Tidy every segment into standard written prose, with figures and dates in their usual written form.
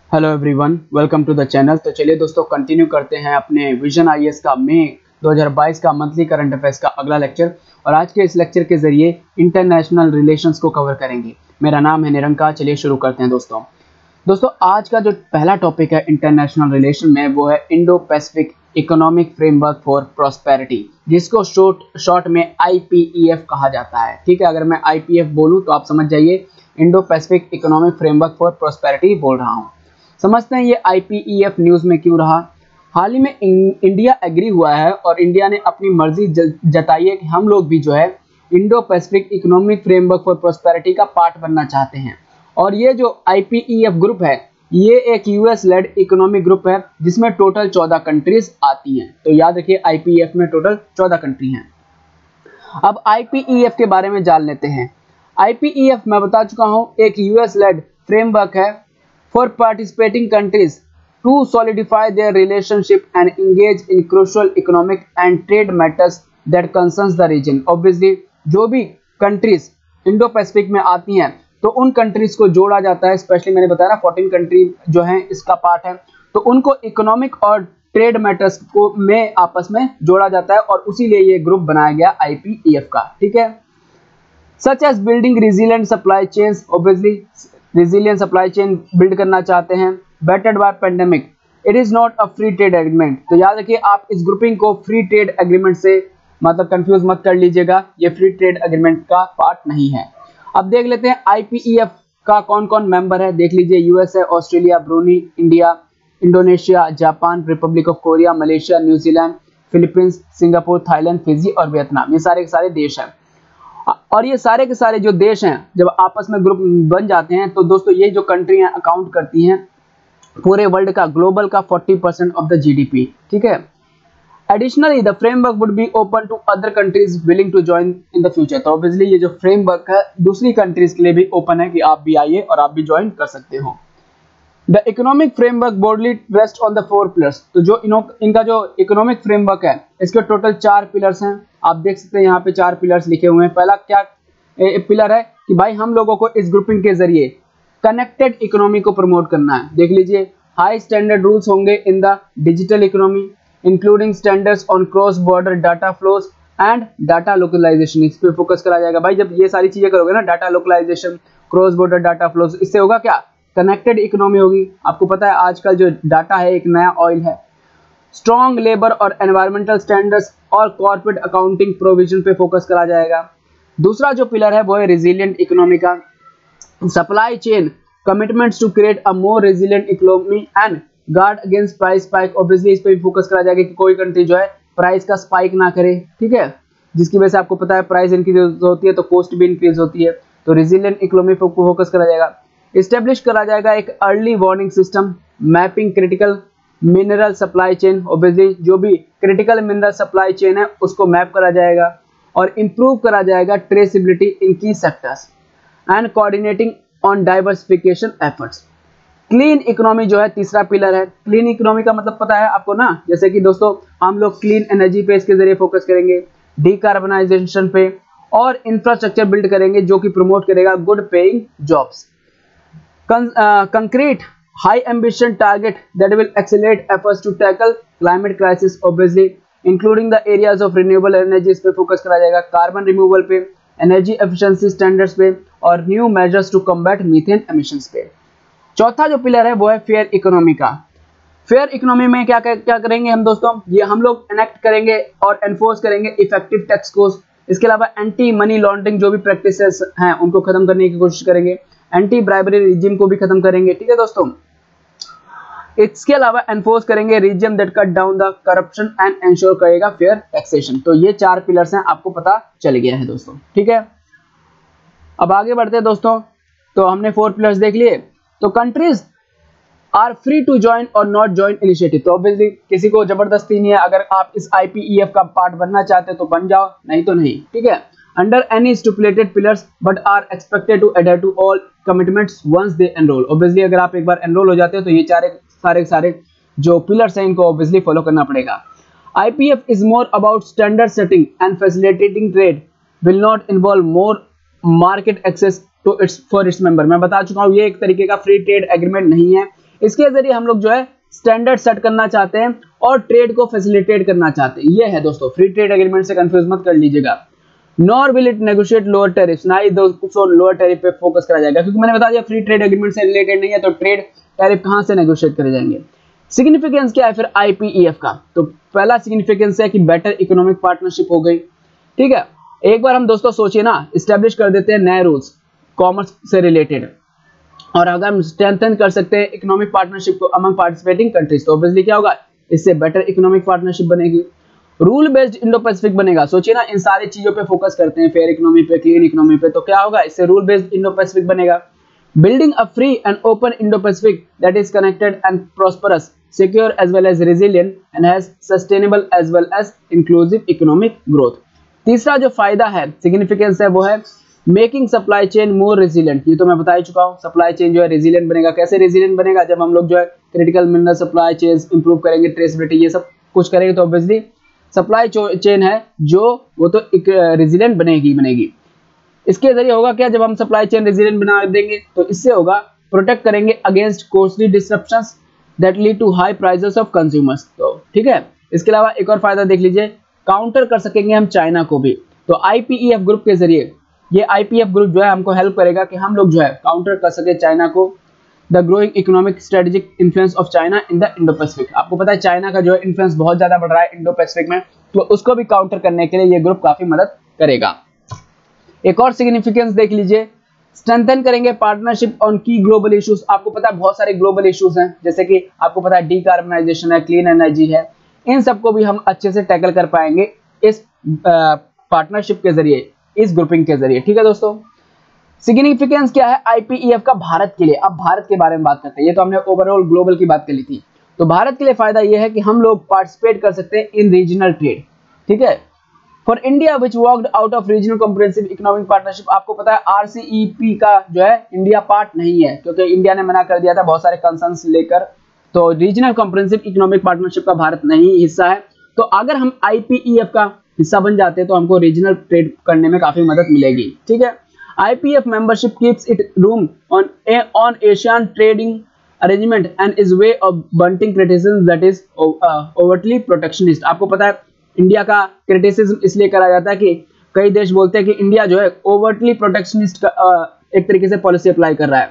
Hello everyone, welcome to the channel. तो चलिए दोस्तों कंटिन्यू करते हैं अपने विजन आईएएस का मई 2022 का मंथली करंट अफेयर्स का अगला लेक्चर। और आज के इस लेक्चर के जरिए इंटरनेशनल रिलेशंस को कवर करेंगे। मेरा नाम है निरंकार। चलिए शुरू करते हैं दोस्तों आज का जो पहला टॉपिक है इंटरनेशनल रिलेशन में, वो है Indo Pacific economic framework for prosperity, जिसको शॉर्ट में IPEF कहा जाता है। ठीक है, अगर मैं IPF बोलूं तो आप समझ जाइए Indo Pacific economic framework for prosperity बोल रहा हूं। समझते हैं ये IPEF न्यूज में क्यों रहा। हाल ही में इंडिया एग्री हुआ है और इंडिया ने अपनी मर्जी जताई है कि हम लोग भी जो है Indo Pacific economic framework for prosperity का पार्ट बनना चाहते हैं। और ये जो IPEF ग्रुप है, ये एक US लेड इकोनॉमिक ग्रुप है जिसमें टोटल 14 कंट्रीज आती हैं। तो याद रखिए IPEF में टोटल 14 कंट्री हैं। अब IPEF के बारे में जान लेते हैं। IPEF मैं बता चुका हूं, एक US लेड फ्रेमवर्क है for participating countries to solidify their relationship and engage in crucial economic and trade matters that concerns the region। Obviously जो भी कंट्रीज इंडो पैसिफिक में आती हैं तो उन कंट्रीज को जोड़ा जाता है। स्पेशली मैंने बताया ना 14 कंट्री जो हैं इसका पार्ट है, तो उनको इकोनॉमिक और ट्रेड मैटर्स को में आपस में जोड़ा जाता है और उसी लिए ये ग्रुप बनाया गया IPEF का। ठीक है, such as building resilient supply chains. Obviously resilient supply chain build करना चाहते हैं। Battered by pandemic, it is not a free trade agreement. तो याद रखिए आप इस ग्रुपिंग को फ्री ट्रेड एग्रीमेंट से मतलब कंफ्यूज मत कर लीजिएगा, ये फ्री ट्रेड एग्रीमेंट का पार्ट नहीं है। अब देख लेते हैं IPEF का कौन कौन मेंबर है। देख लीजिए US है, Australia, Brunei, India, Indonesia, Japan, Republic of Korea, Malaysia, New Zealand, Philippines, Singapore, Thailand, Fiji और वियतनाम। ये सारे के सारे देश हैं। और ये सारे के सारे जो देश हैं जब आपस में ग्रुप बन जाते हैं तो दोस्तों ये जो कंट्रियां अकाउंट करती हैं पूरे वर्ल्ड का, ग्लोबल का 40% ऑफ द GDP। ठीक है, additionally the framework would be open to other countries willing to join in the future. तो ऑब्वियसली ये जो फ्रेमवर्क है दूसरी कंट्रीज के लिए भी ओपन है कि आप भी आइए और आप भी ज्वाइन कर सकते हो। The economic framework broadly rest on the 4 pillars. तो जो इनका जो इकोनॉमिक फ्रेमवर्क है इसके टोटल 4 पिलर्स हैं। आप देख सकते हैं यहाँ पे 4 पिलर्स लिखे हुए हैं। पहला क्या पिलर है कि भाई हम लोगों को इस ग्रुपिंग के जरिए कनेक्टेड इकोनॉमी को प्रमोट करना है। देख लीजिए, हाई स्टैंडर्ड रूल्स होंगे in the digital economy including standards on cross border data flows and data localisation. इस पे फोकस करा जाएगा। भाई जब ये सारी चीजें करोगे ना, data localisation, cross border data flows, इससे होगा क्या, कनेक्टेड इकोनॉमी होगी। आपको पता है आजकल जो डाटा है एक नया ऑयल है। स्ट्रॉन्ग लेबर और एनवायरमेंटल स्टैंडर्ड्स और कॉर्पोरेट अकाउंटिंग प्रोविजन पे फोकस करा जाएगा। दूसरा जो पिलर है वो है रेजिलिएंट इकोनॉमी का। Supply chain commitments to create a more resilient economy and guard against price spike. Obviously इस पे भी फोकस करा जाएगा कि कोई कंट्री जो है प्राइस का स्पाइक ना करे। ठीक है, जिसकी वजह से आपको पता है प्राइस इंक्रीज होती है तो कॉस्ट भी इंक्रीज होती है। तो रेजिलिएंट इकोनॉमी पे फोकस करा जाएगा। इस्टेब्लिश करा जाएगा एक early warning system, mapping critical mineral supply chain. Obviously जो भी क्रिटिकल मिनरल सप्लाई चेन है उसको मैप करा जाएगा और इंप्रूव करा जाएगा traceability in key sectors and coordinating on diversification efforts. Clean economy जो है तीसरा पिलर है। क्लीन इकोनॉमी का मतलब पता है आपको ना, जैसे कि दोस्तों हम लोग क्लीन एनर्जी पे इसके जरिए फोकस करेंगे, डीकार्बनाइजेशन पे और इंफ्रास्ट्रक्चर बिल्ड करेंगे जो कि प्रमोट करेगा good paying jobs. Concrete high ambition target that will accelerate efforts to tackle climate crisis, obviously including the areas of renewable energy। इस पे फोकस करा जाएगा। कार्बन रिमूवल पे, एनर्जी एफिशिएंसी स्टैंडर्ड्स पे और new measures to combat methane emissions पे। चौथा जो पिलर है वो है फेयर इकोनॉमी का। फेयर इकोनॉमी में क्या करेंगे हम दोस्तों, ये हम लोग एनेक्ट करेंगे और एनफोर्स करेंगे इफेक्टिव टैक्स कोड। इसके अलावा एंटी मनी लॉन्ड्रिंग जो भी प्रैक्टिसेस हैं उनको खत्म करने की कोशिश करेंगे। एंटी ब्राइबरी रिजिम को भी खत्म करेंगे। ठीक है दोस्तों, इसके अलावा एनफोर्स करेंगे regime that cut down the corruption and ensure करेगा फेयर टैक्सेशन। तो ये 4 पिलर्स हैं, आपको पता चल गया है दोस्तों। ठीक है, अब आगे बढ़ते हैं दोस्तों। तो हमने 4 पिलर्स देख लिए। तो countries are free to join और नॉट ज्वाइन इनिशिएटिव। तो ऑब्वियसली किसी को जबरदस्ती नहीं है, अगर आप इस IPEF का पार्ट बनना चाहते हो तो बन जाओ, नहीं तो नहीं। ठीक है, under any stipulated pillars but are expected to adhere to all commitments once they enroll। obviously अगर आप एक बार एनरोल हो जाते हो तो ये सारे जो पिलर्स हैं इनको ऑब्वियसली फॉलो करना पड़ेगा। IPEF is more about standard setting and facilitating trade, will not involve more market access to its for its member। मैं बता चुका हूँ ये एक तरीके का फ्री ट्रेड एग्रीमेंट नहीं है, इसके जरिए हम लोग जो है स्टैंडर्ड सेट करना चाहते हैं और ट्रेड को फैसिलिटेट करना चाहते हैं। ये है दोस्तों फ्री ट्रेड एग्रीमेंट से कंफ्यूज मत कर लीजिएगा। Nor will it negotiate lower tariffs, ना ही दोस्तों लोअर टैरिफ पे फोकस करा जाएगा, क्योंकि मैंने बता दिया फ्री ट्रेड एग्रीमेंट से रिलेटेड नहीं है, तो ट्रेड टैरिफ कहां से नेगोशिएट करे जाएंगे। सिग्निफिकेंस क्या है फिर आईपीईएफ का, तो पहला सिग्निफिकेंस है कि बेटर इकोनॉमिक पार्टनरशिप हो गई। ठीक है, एक बार हम दोस्तों सोचिए ना, इस्टेब्लिश कर देते हैं नए रूल्स कॉमर्स से रिलेटेड, और अगर हम स्ट्रेंथन कर सकते हैं इकोनॉमिक पार्टनरशिप को अमंग पार्टिसिपेटिंग कंट्रीज, तो ऑब्वियसली क्या होगा, इससे बेटर इकोनॉमिक पार्टनरशिप बनेगी। रूल बेस्ड इंडो पैसिफिक बनेगा। सोचिए ना, इन सारी चीजों पे फोकस करते हैं, फेयर इकोनॉमी पे, क्लीन इकोनॉमी पे, तो क्या होगा, इससे रूल बेस्ड इंडो पैसिफिक बनेगा। Building a free and open Indo Pacific that is connected and prosperous, secure as well as resilient and has sustainable as well as inclusive economic growth. तीसरा जो फायदा है, सिग्निफिकेंस है, वो है making supply chain more resilient. ये तो मैं बता ही चुका हूं, सप्लाई चेन जो है रेजिलिएंट बनेगा। कैसे रेजिलिएंट बनेगा, जब हम लोग जो है critical mineral supply chain improve करेंगे, ट्रेसेबिलिटी ये सब कुछ करेंगे, तो ऑब्वियसली सप्लाई चेन है जो वो तो रेजिलिएंट बनेगी। इसके जरिए होगा क्या, जब हम सप्लाई चेन रेजिलिएंट बना देंगे तो इससे होगा प्रोटेक्ट करेंगे against costly disruptions that lead to high prices of consumers. तो ठीक है, इसके अलावा एक और फायदा देख लीजिए, काउंटर कर सकेंगे हम चाइना को भी। तो आईपीईएफ ग्रुप के जरिए, ये आईपीएफ ग्रुप जो है हमको हेल्प करेगा कि हम लोग जो है काउंटर कर सके चाइना को। The growing economic strategic influence of China in the Indo Pacific, आपको पता है चाइना का जो है इन्फ्लुएंस बहुत ज्यादा बढ़ रहा है इंडो पैसिफिक में, तो उसको भी काउंटर करने के लिए ये ग्रुप काफी मदद करेगा। एक और सिग्निफिकेंस देख लीजिए, स्ट्रेंथन करेंगे partnership on key global issues. आपको पता है बहुत सारे ग्लोबल इश्यूज हैं, जैसे कि आपको पता है डीकार्बनाइजेशन है, क्लीन एनर्जी है, इन सबको भी हम अच्छे से टैकल कर पाएंगे इस पार्टनरशिप के जरिए, इस ग्रुपिंग के जरिए। ठीक है दोस्तों, सिग्निफिकेंस क्या है आईपीईएफ का भारत के लिए। अब भारत के बारे में बात करते हैं, ये तो हमने ओवरऑल ग्लोबल की बात कर ली थी, तो भारत के लिए फायदा ये है कि हम लोग पार्टिसिपेट कर सकते हैं इन रीजनल ट्रेड। ठीक है, for India which worked out of regional comprehensive economic partnership, आपको पता है आरसीईपी का जो है इंडिया पार्ट नहीं है, क्योंकि इंडिया ने मना कर दिया था बहुत सारे कंसर्न्स लेकर, तो रीजनल कॉम्प्रिहेंसिव इकोनॉमिक पार्टनरशिप का भारत नहीं हिस्सा है। तो अगर हम आईपीईएफ का हिस्सा बन जाते हैं तो हमको रीजनल ट्रेड करने में काफी मदद मिलेगी। ठीक है, IPF membership keeps it room on Asian trading arrangement and is way of blunting criticism that is overtly protectionist। आपको पता है इंडिया का क्रिटिसिज्म इसलिए करा जाता है कि कई देश बोलते हैं कि इंडिया जो है ओवरटली प्रोटेक्शनिस्ट एक तरीके से पॉलिसी अप्लाई कर रहा है,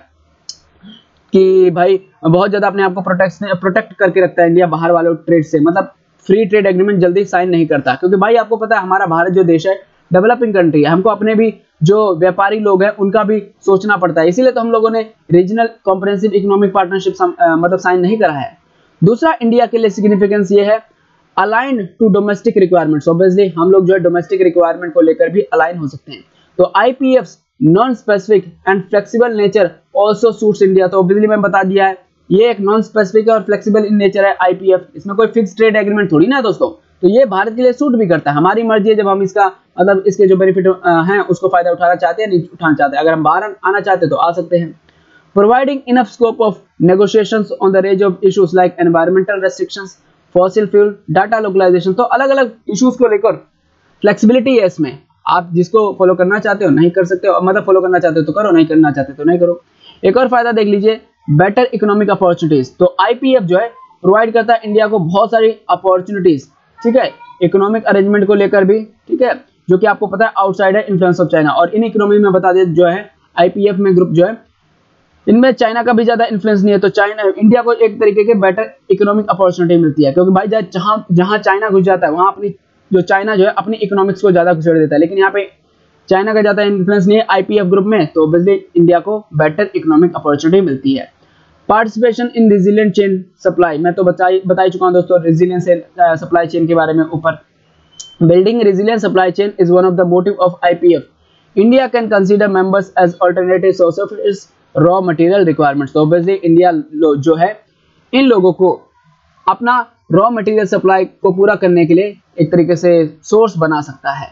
कि भाई बहुत ज्यादा अपने आप को प्रोटेक्ट करके रखता है इंडिया बाहर वाले ट्रेड से, मतलब फ्री ट्रेड एग्रीमेंट जल्दी साइन नहीं करता, क्योंकि भाई आपको पता है हमारा भारत जो देश है डेवलपिंग कंट्री है, हमको अपने भी जो व्यापारी लोग हैं उनका भी सोचना पड़ता है, इसीलिए तो हम लोगों ने रीजनल कॉम्प्रिहेंसिव इकोनॉमिक पार्टनरशिप मतलब साइन नहीं करा है। दूसरा इंडिया के लिए सिग्निफिकेंस ये है aligned to domestic requirements. Obviously हम लोग जो है डोमेस्टिक रिक्वायरमेंट को लेकर भी अलाइन हो सकते हैं। तो IPF non specific and flexible nature also suits India. तो ऑब्वियसली मैंने बता दिया है ये एक नॉन स्पेसिफिक और फ्लेक्सिबल इन नेचर है आईपीएफ, इसमें कोई फिक्स ट्रेड एग्रीमेंट थोड़ी ना दोस्तों, तो ये भारत के लिए सूट भी करता है। हमारी मर्जी है जब हम इसका मतलब इसके जो बेनिफिट हैं उसको फायदा उठाना चाहते हैं, नहीं उठाना चाहते, अगर हम बाहर आना चाहते तो आ सकते हैं। Providing enough scope of negotiations on the range of issues like environmental restrictions, fossil fuel, data localisation. तो अलग अलग इश्यूज को लेकर फ्लेक्सिबिलिटी है इसमें, आप जिसको फॉलो करना चाहते हो नहीं कर सकते हो, मतलब फॉलो करना चाहते हो तो करो, नहीं करना चाहते तो नहीं करो। एक और फायदा देख लीजिए बेटर इकोनॉमिक अपॉर्चुनिटीज। तो आईपीएफ जो है प्रोवाइड करता है इंडिया को बहुत सारी अपॉर्चुनिटीज, ठीक है, इकोनॉमिक अरेंजमेंट को लेकर भी, ठीक है, जो कि आपको पता है आउटसाइड है इन्फ्लुएंस ऑफ चाइना। और इन इकोनॉमी में बता दें जो है आईपीएफ में ग्रुप जो है इनमें चाइना का भी ज्यादा इन्फ्लुएंस नहीं है, तो चाइना इंडिया को एक तरीके के बेटर इकोनॉमिक अपॉर्चुनिटी मिलती है, क्योंकि भाई जहां चाइना घुस जाता है वहां अपनी जो चाइना जो है अपनी इकोनॉमिक्स को ज्यादा घुसेड़ देता है, लेकिन यहाँ पे चाइना का ज्यादा इन्फ्लुएंस नहीं है आईपीएफ ग्रुप में, तो ऑब्वियसली इंडिया को बेटर इकोनॉमिक अपॉर्चुनिटी मिलती है। Participation in resilient chain supply, मैं तो बता ही चुका हूं दोस्तों रेजिलिएंट सप्लाई चेन के बारे में ऊपर। Building resilient supply chain is one of the motive of IPF. India can consider members as alternative source of its raw material requirements. तो ऑब्वियसली इंडिया जो है इन लोगों को अपना रॉ मटेरियल सप्लाई को पूरा करने के लिए एक तरीके से सोर्स बना सकता है।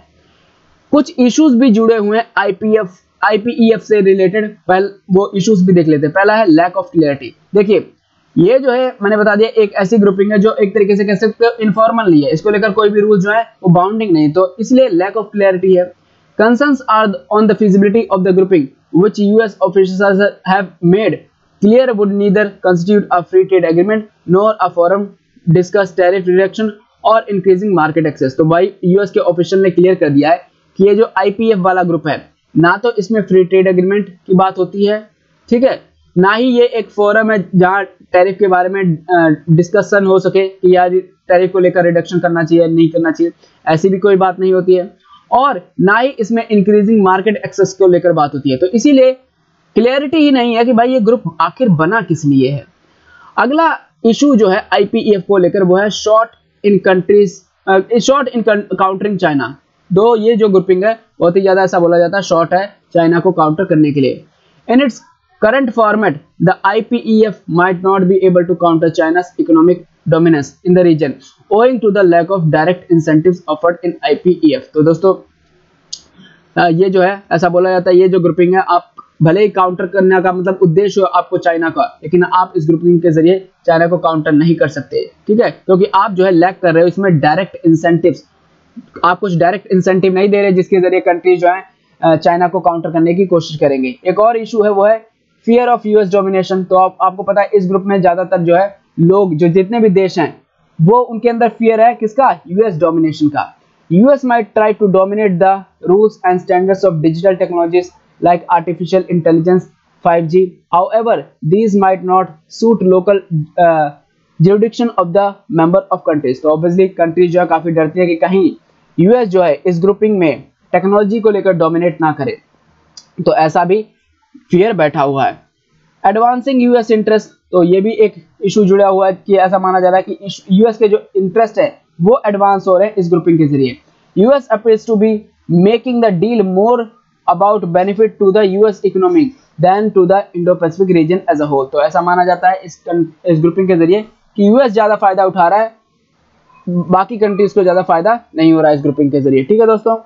कुछ इश्यूज भी जुड़े हुए हैं आईपीईएफ से रिलेटेड, पहले वो इश्यूज भी देख लेते हैं। पहला है लैक ऑफ क्लैरिटी। देखिए ये जो है मैंने बता दिया एक ऐसी ग्रुपिंग है जो एक तरीके से कह सकते हो इनफॉर्मल नहीं है, इसको लेकर कोई भी रूल जो है वो बाउंडिंग नहीं, तो इसलिए लैक ऑफ क्लैरिटी है। Concerns are on the feasibility of the grouping which US officials have made clear would neither constitute a free trade agreement nor a forum discuss tariff reduction और increasing market access. तो भाई US के official ने clear कर दिया है कि ये जो आईपीएफ वाला ग्रुप है, ना तो इसमें फ्री ट्रेड एग्रीमेंट की बात होती है, ठीक है, ना ही ये एक फोरम है जहां टैरिफ के बारे में डिस्कशन हो सके कि यार टैरिफ को लेकर रिडक्शन करना चाहिए नहीं करना चाहिए, ऐसी भी कोई बात नहीं होती है, और ना ही इसमें इंक्रीजिंग मार्केट एक्सेस को लेकर बात होती है। तो इसीलिए क्लियरिटी ही नहीं है कि भाई ये ग्रुप आखिर बना किस लिए है। अगला इशू जो है आईपीईएफ को लेकर वो है शॉर्ट इन काउंटरिंग चाइना। दो ये जो ग्रुपिंग है बहुत ही ज्यादा ऐसा बोला जाता है शॉर्ट है चाइना को काउंटर करने के लिए। In its current format, the IPEF might not be able to counter China's economic dominance in the region owing to the lack of direct incentives offered in IPEF। तो दोस्तों ये जो है ऐसा बोला जाता है ये जो ग्रुपिंग है आप भले ही काउंटर करने का मतलब उद्देश्य हो आपको चाइना का, लेकिन आप इस ग्रुपिंग के जरिए चाइना को काउंटर नहीं कर सकते, ठीक है, क्योंकि आप जो है लैक कर रहे हो इसमें डायरेक्ट इंसेंटिव्स, आप कुछ डायरेक्ट इंसेंटिव नहीं दे रहे जिसके जरिए कंट्री जो है चाइना को काउंटर करने की कोशिश करेंगे। एक और इशू है वो है फियर ऑफ यूएस डोमिनेशन। तो आपको पता है इस ग्रुप में ज्यादातर जो है लोग जो जितने भी देश हैं वो उनके अंदर फियर है किसका, यूएस डोमिनेशन का। US might try to dominate the rules and standards of digital technologies like artificial intelligence 5G, however these might not suit local jurisdiction of the member of countries। तो obviously countries जो है काफी डरती है कि कहीं US जो है इस ग्रुपिंग में टेक्नोलॉजी को लेकर डोमिनेट ना करे, तो ऐसा भी फियर बैठा हुआ है। एडवांसिंग यूएस इंटरेस्ट, तो ये भी एक इशू जुड़ा हुआ है कि ऐसा माना जा रहा है कि यूएस के जो इंटरेस्ट है वो एडवांस हो रहे हैं इस ग्रुपिंग के जरिए। US appears to be making the deal more about benefit to the US economy than to the Indo Pacific region as a whole. तो ऐसा माना जाता है इस ग्रुपिंग के जरिए कि यूएस ज्यादा फायदा उठा रहा है, बाकी कंट्रीज को ज्यादा फायदा नहीं हो रहा है इस ग्रुपिंग के जरिए, ठीक है दोस्तों।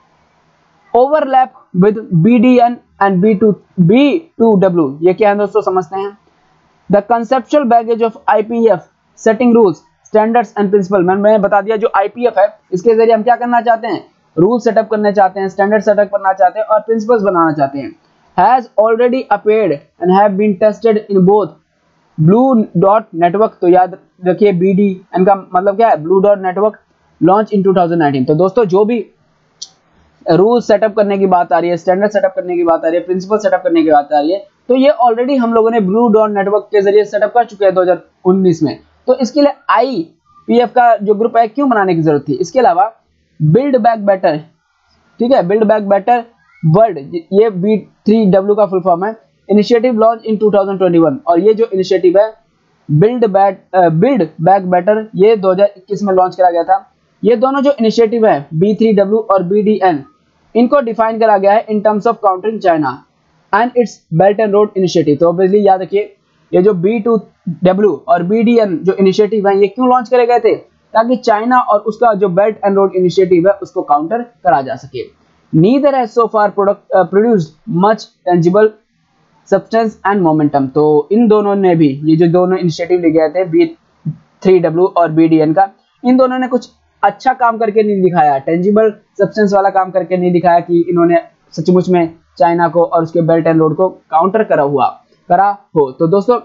Overlap with BDN and B2W, ये क्या है दोस्तों समझते हैं। The conceptual baggage of IPEF setting rules standards and principle. मैंने बता दिया जो IPEF है इसके जरिए हम क्या करना चाहते हैं, रूल सेटअप करना चाहते हैं, स्टैंडर्ड सेटअप करना चाहते हैं और प्रिंसिपल्स बनाना चाहते हैं। Has already appeared and have been tested in both blue dot network. तो याद रखिए BDN का मतलब क्या है, blue dot network, launch in 2019। तो दोस्तों जो भी रूल सेटअप करने की बात आ रही है, स्टैंडर्ड सेटअप करने की बात आ रही है, प्रिंसिपल सेटअप करने की बात आ रही है, तो ये ऑलरेडी हम लोगों ने ब्लू डॉट नेटवर्क के जरिए सेटअप कर चुके हैं 2019 में। तो इसके लिए IPEF का जो ग्रुप है क्यों बनाने की जरूरत थी। इसके अलावा बिल्ड बैक बेटर, ठीक है, बिल्ड बैक बेटर वर्ल्ड, ये B3W का फुल फॉर्म है, इनिशिएटिव लॉन्च इन 2021। और ये जो इनिशिएटिव है बिल्ड बैक बेटर ये 2021 में लॉन्च करा गया था। ये दोनों जो इनिशिएटिव है B3W और BDN, इनको डिफाइन करा गया है in terms of countering China and its belt and road initiative. तो ऑब्वियसली याद रखिए ये जो B2W और BDN जो इनिशिएटिव है ये क्यों लॉन्च करे गए थे, ताकि चाइना और उसका जो बेल्ट एंड रोड इनिशिएटिव है उसको काउंटर करा जा सके। Neither has so far produced much tangible substance and momentum. तो इन दोनों ने भी, ये जो दोनों इनिशिएटिव ले गए थे B3W और BDN का, इन दोनों ने कुछ अच्छा काम करके नहीं दिखाया, टेंजिबल सब्सटेंस वाला काम करके नहीं दिखाया कि इन्होंने सचमुच में चाइना को और उसके बेल्ट एंड रोड को काउंटर करा हो। तो दोस्तों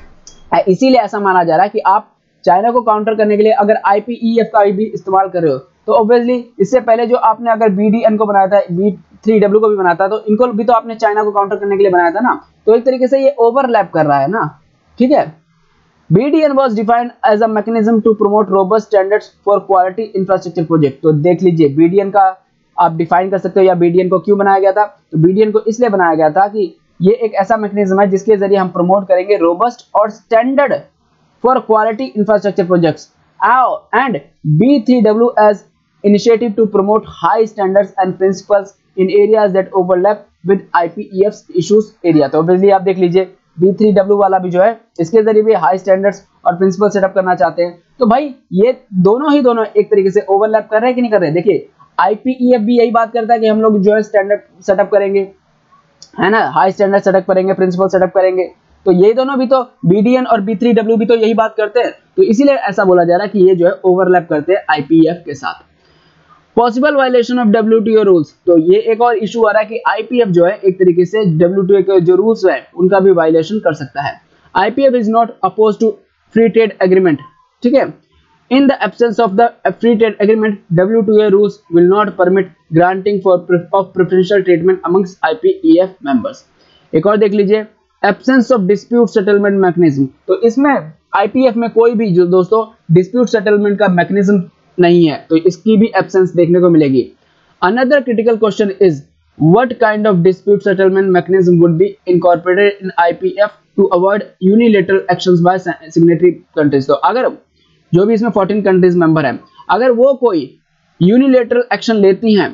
इसीलिए ऐसा माना जा रहा है कि आप चाइना को काउंटर करने के लिए अगर IPEF का भी इस्तेमाल कर रहे हो तो ऑब्वियसली इससे पहले जो आपने अगर BDN को बनाया था, B3W को भी बनाया था, तो इनको भी तो आपने चाइना को काउंटर करने के लिए बनाया था ना। तो एक तरीके से ये ओवरलैप कर रहा है ना, ठीक है। BDN was defined as a mechanism to promote robust standards for quality infrastructure project। तो देख लीजिए BDN का आप डिफाइन कर सकते हो या BDN को क्यों बनाया गया था। तो BDN को इसलिए बनाया गया था कि ये एक ऐसा मैकेनिज्म है जिसके जरिए हम प्रमोट करेंगे रोबस्ट और standard for quality infrastructure projects and B3W as initiative to promote high standards and principles in areas that overlap with IPEF's issues area। तो ऑब्वियसली आप देख लीजिए B3W वाला भी जो है इसके जरिए भी हाई स्टैंडर्ड्स और प्रिंसिपल सेटअप करना चाहते हैं। तो भाई ये दोनों एक तरीके से ओवरलैप कर रहे हैं कि नहीं कर रहे। देखिए IPEF भी यही बात करता है कि हम लोग जो है स्टैंडर्ड सेटअप करेंगे, है ना, हाई स्टैंडर्ड सेटअप करेंगे, प्रिंसिपल सेटअप करेंगे। तो ये दोनों भी तो BDN और B3W भी तो यही बात करते हैं। तो इसीलिए ऐसा बोला जा रहा है कि ये जो है ओवरलैप करते हैं IPEF के साथ। Possible violation of WTO rules, तो ये एक और इशू आ रहा है कि IPEF जो है एक तरीके से WTO के जो रूल्स है उनका भी वायलेशन कर सकता है। IPF is not oppose to free trade agreement, ठीक है। In the absence of the free trade agreement WTO rules will not permit granting for of preferential treatment amongst IPEF members. एक और देख लीजिए, absence of dispute settlement mechanism. तो इसमें IPF में कोई भी जो दोस्तों डिस्प्यूट सेटलमेंट का मैकेनिज्म नहीं है, तो इसकी भी एब्सेंस देखने को मिलेगी। Another critical question is what kind of dispute settlement mechanism would be incorporated in IPF to avoid unilateral actions by signatory countries. तो अगर जो भी इसमें 14 कंट्रीज मेंबर हैं, अगर वो कोई यूनिलेटरल एक्शन लेती हैं,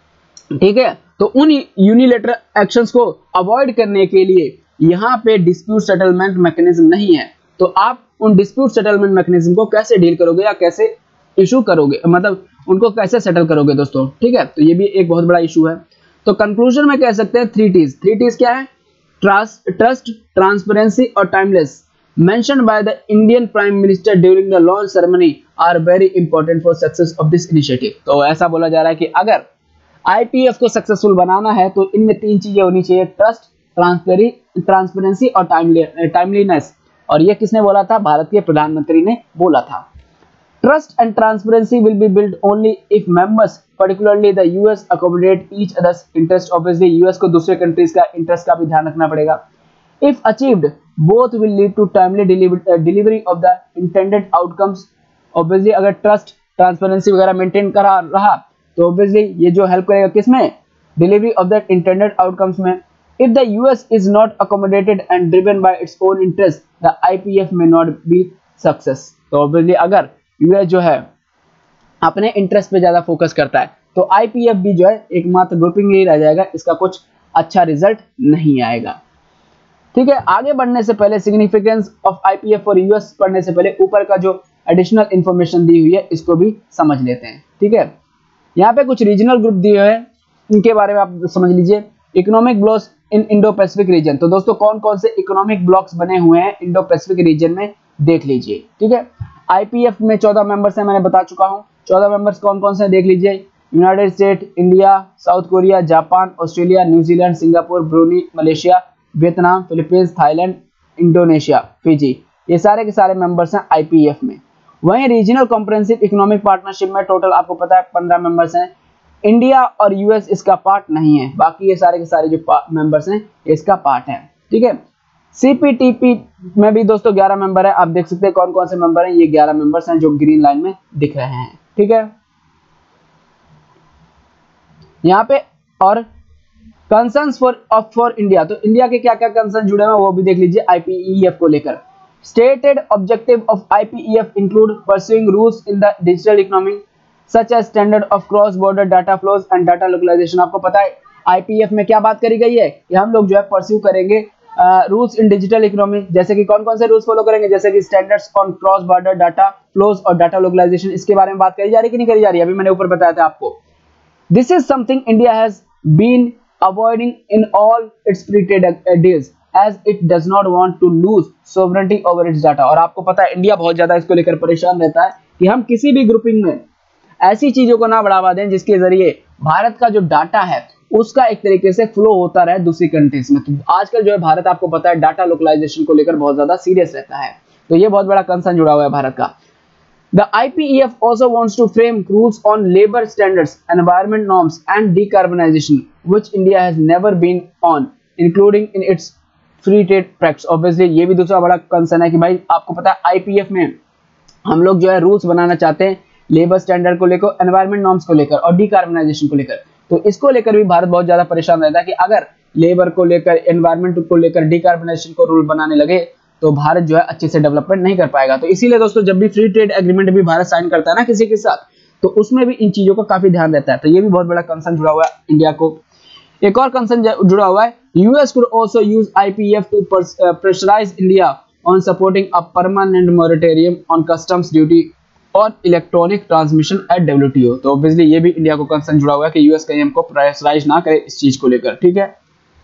ठीक है, तो उन यूनिलेटरल एक्शंस को अवॉइड करने के लिए यहाँ पे डिस्प्यूट सेटलमेंट मैकेनिज्म नहीं है। तो आप उन डिस्प्यूट सेटलमेंट मैकेनिज्म को कैसे डील करोगे या कैसे इशू करोगे, मतलब उनको कैसे सेटल करोगे दोस्तों, ठीक है। तो ये भी एक बहुत बड़ा इशू है। तो कंक्लूजन में कह सकते हैं 3 T's। 3 T's क्या है? ट्रस्ट, ट्रांसपेरेंसी और timeless mentioned by the Indian Prime Minister during the launch ceremony are very important for success of this initiative। तो ऐसा बोला जा रहा है कि अगर IPF को सक्सेसफुल बनाना है तो इनमें 3 चीजें होनी चाहिए, ट्रस्ट, ट्रांसपेरेंसी और टाइमलीनेस। और ये किसने बोला था? भारत के प्रधानमंत्री ने बोला था। Trust and transparency will be build only if members particularly the US accommodate each other's interest। obviously US को दूसरे कंट्रीज का इंटरेस्ट का भी ध्यान रखना पड़ेगा। if achieved both will lead to timely delivery of the intended outcomes। obviously अगर trust, transparency वगैरह मेंटेन करा रहा तो obviously ये जो हेल्प करेगा किसमें? Delivery of the intended outcomes में। if the US is not accommodated and driven by its own interest the IPF may not be success। तो obviously अगर US जो है अपने इंटरेस्ट पे ज्यादा फोकस करता है तो IPF भी जो है एकमात्र ग्रुपिंग ही रह जाएगा, इसका कुछ अच्छा रिजल्ट नहीं आएगा, ठीक है। आगे बढ़ने से पहले सिग्निफिकेंस ऑफ IPF और US पढ़ने से पहले ऊपर का जो एडिशनल इंफॉर्मेशन दी हुई है इसको भी समझ लेते हैं, ठीक है। यहाँ पे कुछ रीजनल ग्रुप दिए हुए हैं, इनके बारे में आप समझ लीजिए। Economic blocs in Indo Pacific region. तो दोस्तों कौन कौन से इकोनॉमिक ब्लॉक्स बने हुए हैं इंडो पैसिफिक रीजन में देख लीजिए, ठीक है। IPF में 14 मेंबर्स हैं, मैंने बता चुका हूँ। 14 मेंबर्स कौन कौन से देख लीजिए। United State, India, South Korea, Japan, Australia, New Zealand, Singapore, Brunei, Malaysia, Vietnam, Philippines, Thailand, Indonesia, Fiji, ये सारे के सारे मेंबर्स हैं IPF में। वहीं रीजनल कॉम्प्रिहेंसिव इकोनॉमिक पार्टनरशिप में टोटल आपको पता है 15 मेंबर्स हैं। इंडिया और US इसका पार्ट नहीं है, बाकी ये सारे के सारे जो मेंबर्स हैं इसका पार्ट है, ठीक है। CPTP में भी दोस्तों 11 मेंबर है, आप देख सकते हैं कौन कौन से मेंबर हैं। ये 11 मेंबर्स हैं जो ग्रीन लाइन में दिख रहे हैं, ठीक है। यहाँ पे और कंसर्न्स फॉर इंडिया, तो इंडिया के क्या क्या कंसर्न जुड़े हैं वो भी देख लीजिए IPEF को लेकर। Stated objective of IPEF include pursuing rules in the digital economy such as standard of cross border data flows and data localisation. आपको पता है IPEF में क्या बात करी गई है कि हम लोग जो है परस्यू करेंगे रूल्स इन डिजिटल इकोनॉमी, जैसे कि कौन कौन से रूल्स फॉलो करेंगे, जैसे कि standards on cross border data flows और डाटा लोकलाइजेशन। इसके बारे में बात करी जा रही है कि नहीं करी जा रही है? अभी मैंने ऊपर बताया था आपको। This is something India has been avoiding in all its free trade deals as it does not want to lose sovereignty over its data. और आपको पता है इंडिया बहुत ज्यादा इसको लेकर परेशान रहता है कि हम किसी भी ग्रुपिंग में ऐसी चीजों को ना बढ़ावा दें जिसके जरिए भारत का जो डाटा है उसका एक तरीके से फ्लो होता रहे दूसरी कंट्रीज में। तो आजकल जो है भारत आपको पता है डाटा लोकलाइजेशन को लेकर बहुत ज्यादा सीरियस रहता है, तो ये बहुत बड़ा कंसर्न जुड़ा हुआ है भारत का। The IPEF also wants to frame rules on labor standards, environment norms and decarbonization which India has never been on, including in its free trade practice। obviously ये भी दूसरा बड़ा कंसर्न है कि भाई आपको पता है IPF में हम लोग जो है रूल्स बनाना चाहते हैं लेबर स्टैंडर्ड को लेकर, एनवायरमेंट नॉर्म्स को लेकर और डिकार्बनाइजेशन को लेकर। तो इसको लेकर भी भारत बहुत ज्यादा परेशान रहता है कि अगर लेबर को लेकर, एनवायरमेंट को लेकर, डिकार्बनाइजेशन को रूल बनाने लगे तो भारत जो है अच्छे से डेवलपमेंट नहीं कर पाएगा। तो इसीलिए दोस्तों जब भी फ्री ट्रेड एग्रीमेंट भी भारत साइन करता है ना किसी के साथ, तो उसमें भी इन चीजों का काफी ध्यान रहता है। तो ये भी बहुत बड़ा कंसर्न जुड़ा हुआ है इंडिया को। एक और कंसर्न जुड़ा हुआ है, US could also use IPEF to pressurize India on supporting a permanent moratorium on customs duty और इलेक्ट्रॉनिक ट्रांसमिशन एट WTO। तो ऑब्वियसली ये भी इंडिया को कंसर्न जुड़ा हुआ है कि US कहीं हमको प्रेशराइज ना करे इस चीज को लेकर, ठीक है।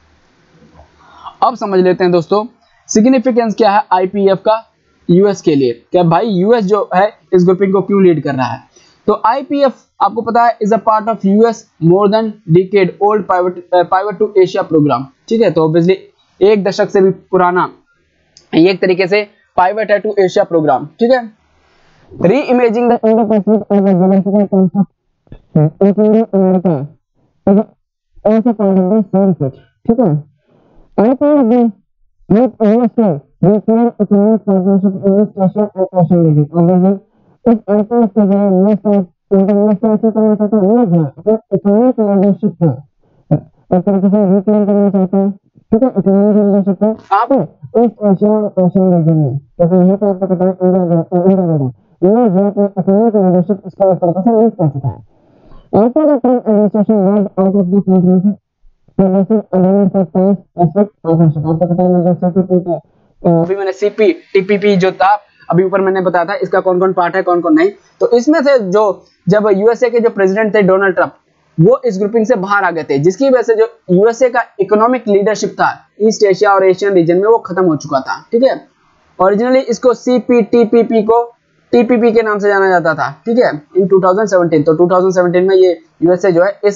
अब समझ लेते हैं दोस्तों सिग्निफिकेंस क्या है IPEF का US के लिए, क्या भाई US जो है इस ग्रुपिंग को क्यों लीड कर रहा है। तो IPEF आपको पता है is a part of US more than decade old pivot to Asia programme, ठीक है। तो ऑब्वियसली 1 दशक से भी पुराना ये एक तरीके से पाइवट है टू एशिया प्रोग्राम, ठीक है। Reimagining the Indo Pacific as a geographical concept including America as also part of the sunset, ठीक है। I think with USA we plan economic partnership in East Asia and Asian region. Obviously, इस अंतर से जो most of international से करना चाहता है वो है अपने economic leadership का एक तरीके से रिप्लेन करना चाहता है, ठीक है, economic leadership का आप East Asia और Asian region में, तो यहाँ पे आपको पता है इंडिया ये जो economic leadership इसका एक तरीके से यूज कर चुका है। After the Trump administration was out of the country, progressive agreement for Trans-Pacific Partnership, आपको पता है जैसे CPTPP, अभी मैंने CPTPP जो था अभी ऊपर मैंने बताया था इसका कौन कौन पार्ट है कौन कौन नहीं, तो इसमें से जो जब यूएसए के जो प्रेसिडेंट थे डोनाल्ड ट्रंप वो इस ग्रुपिंग से बाहर आ गए थे, जिसकी वजह से जो यूएसए का इकोनॉमिक लीडरशिप था ईस्ट एशिया और एशियन रीजन में वो खत्म हो चुका था, ठीक है। ओरिजिनली इसको CPTPP को TPP के नाम से जाना जाता था, ठीक है, इन 2017। तो 2017 में ये यूएसए जो है इस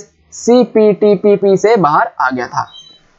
CPTPP से बाहर आ गया था।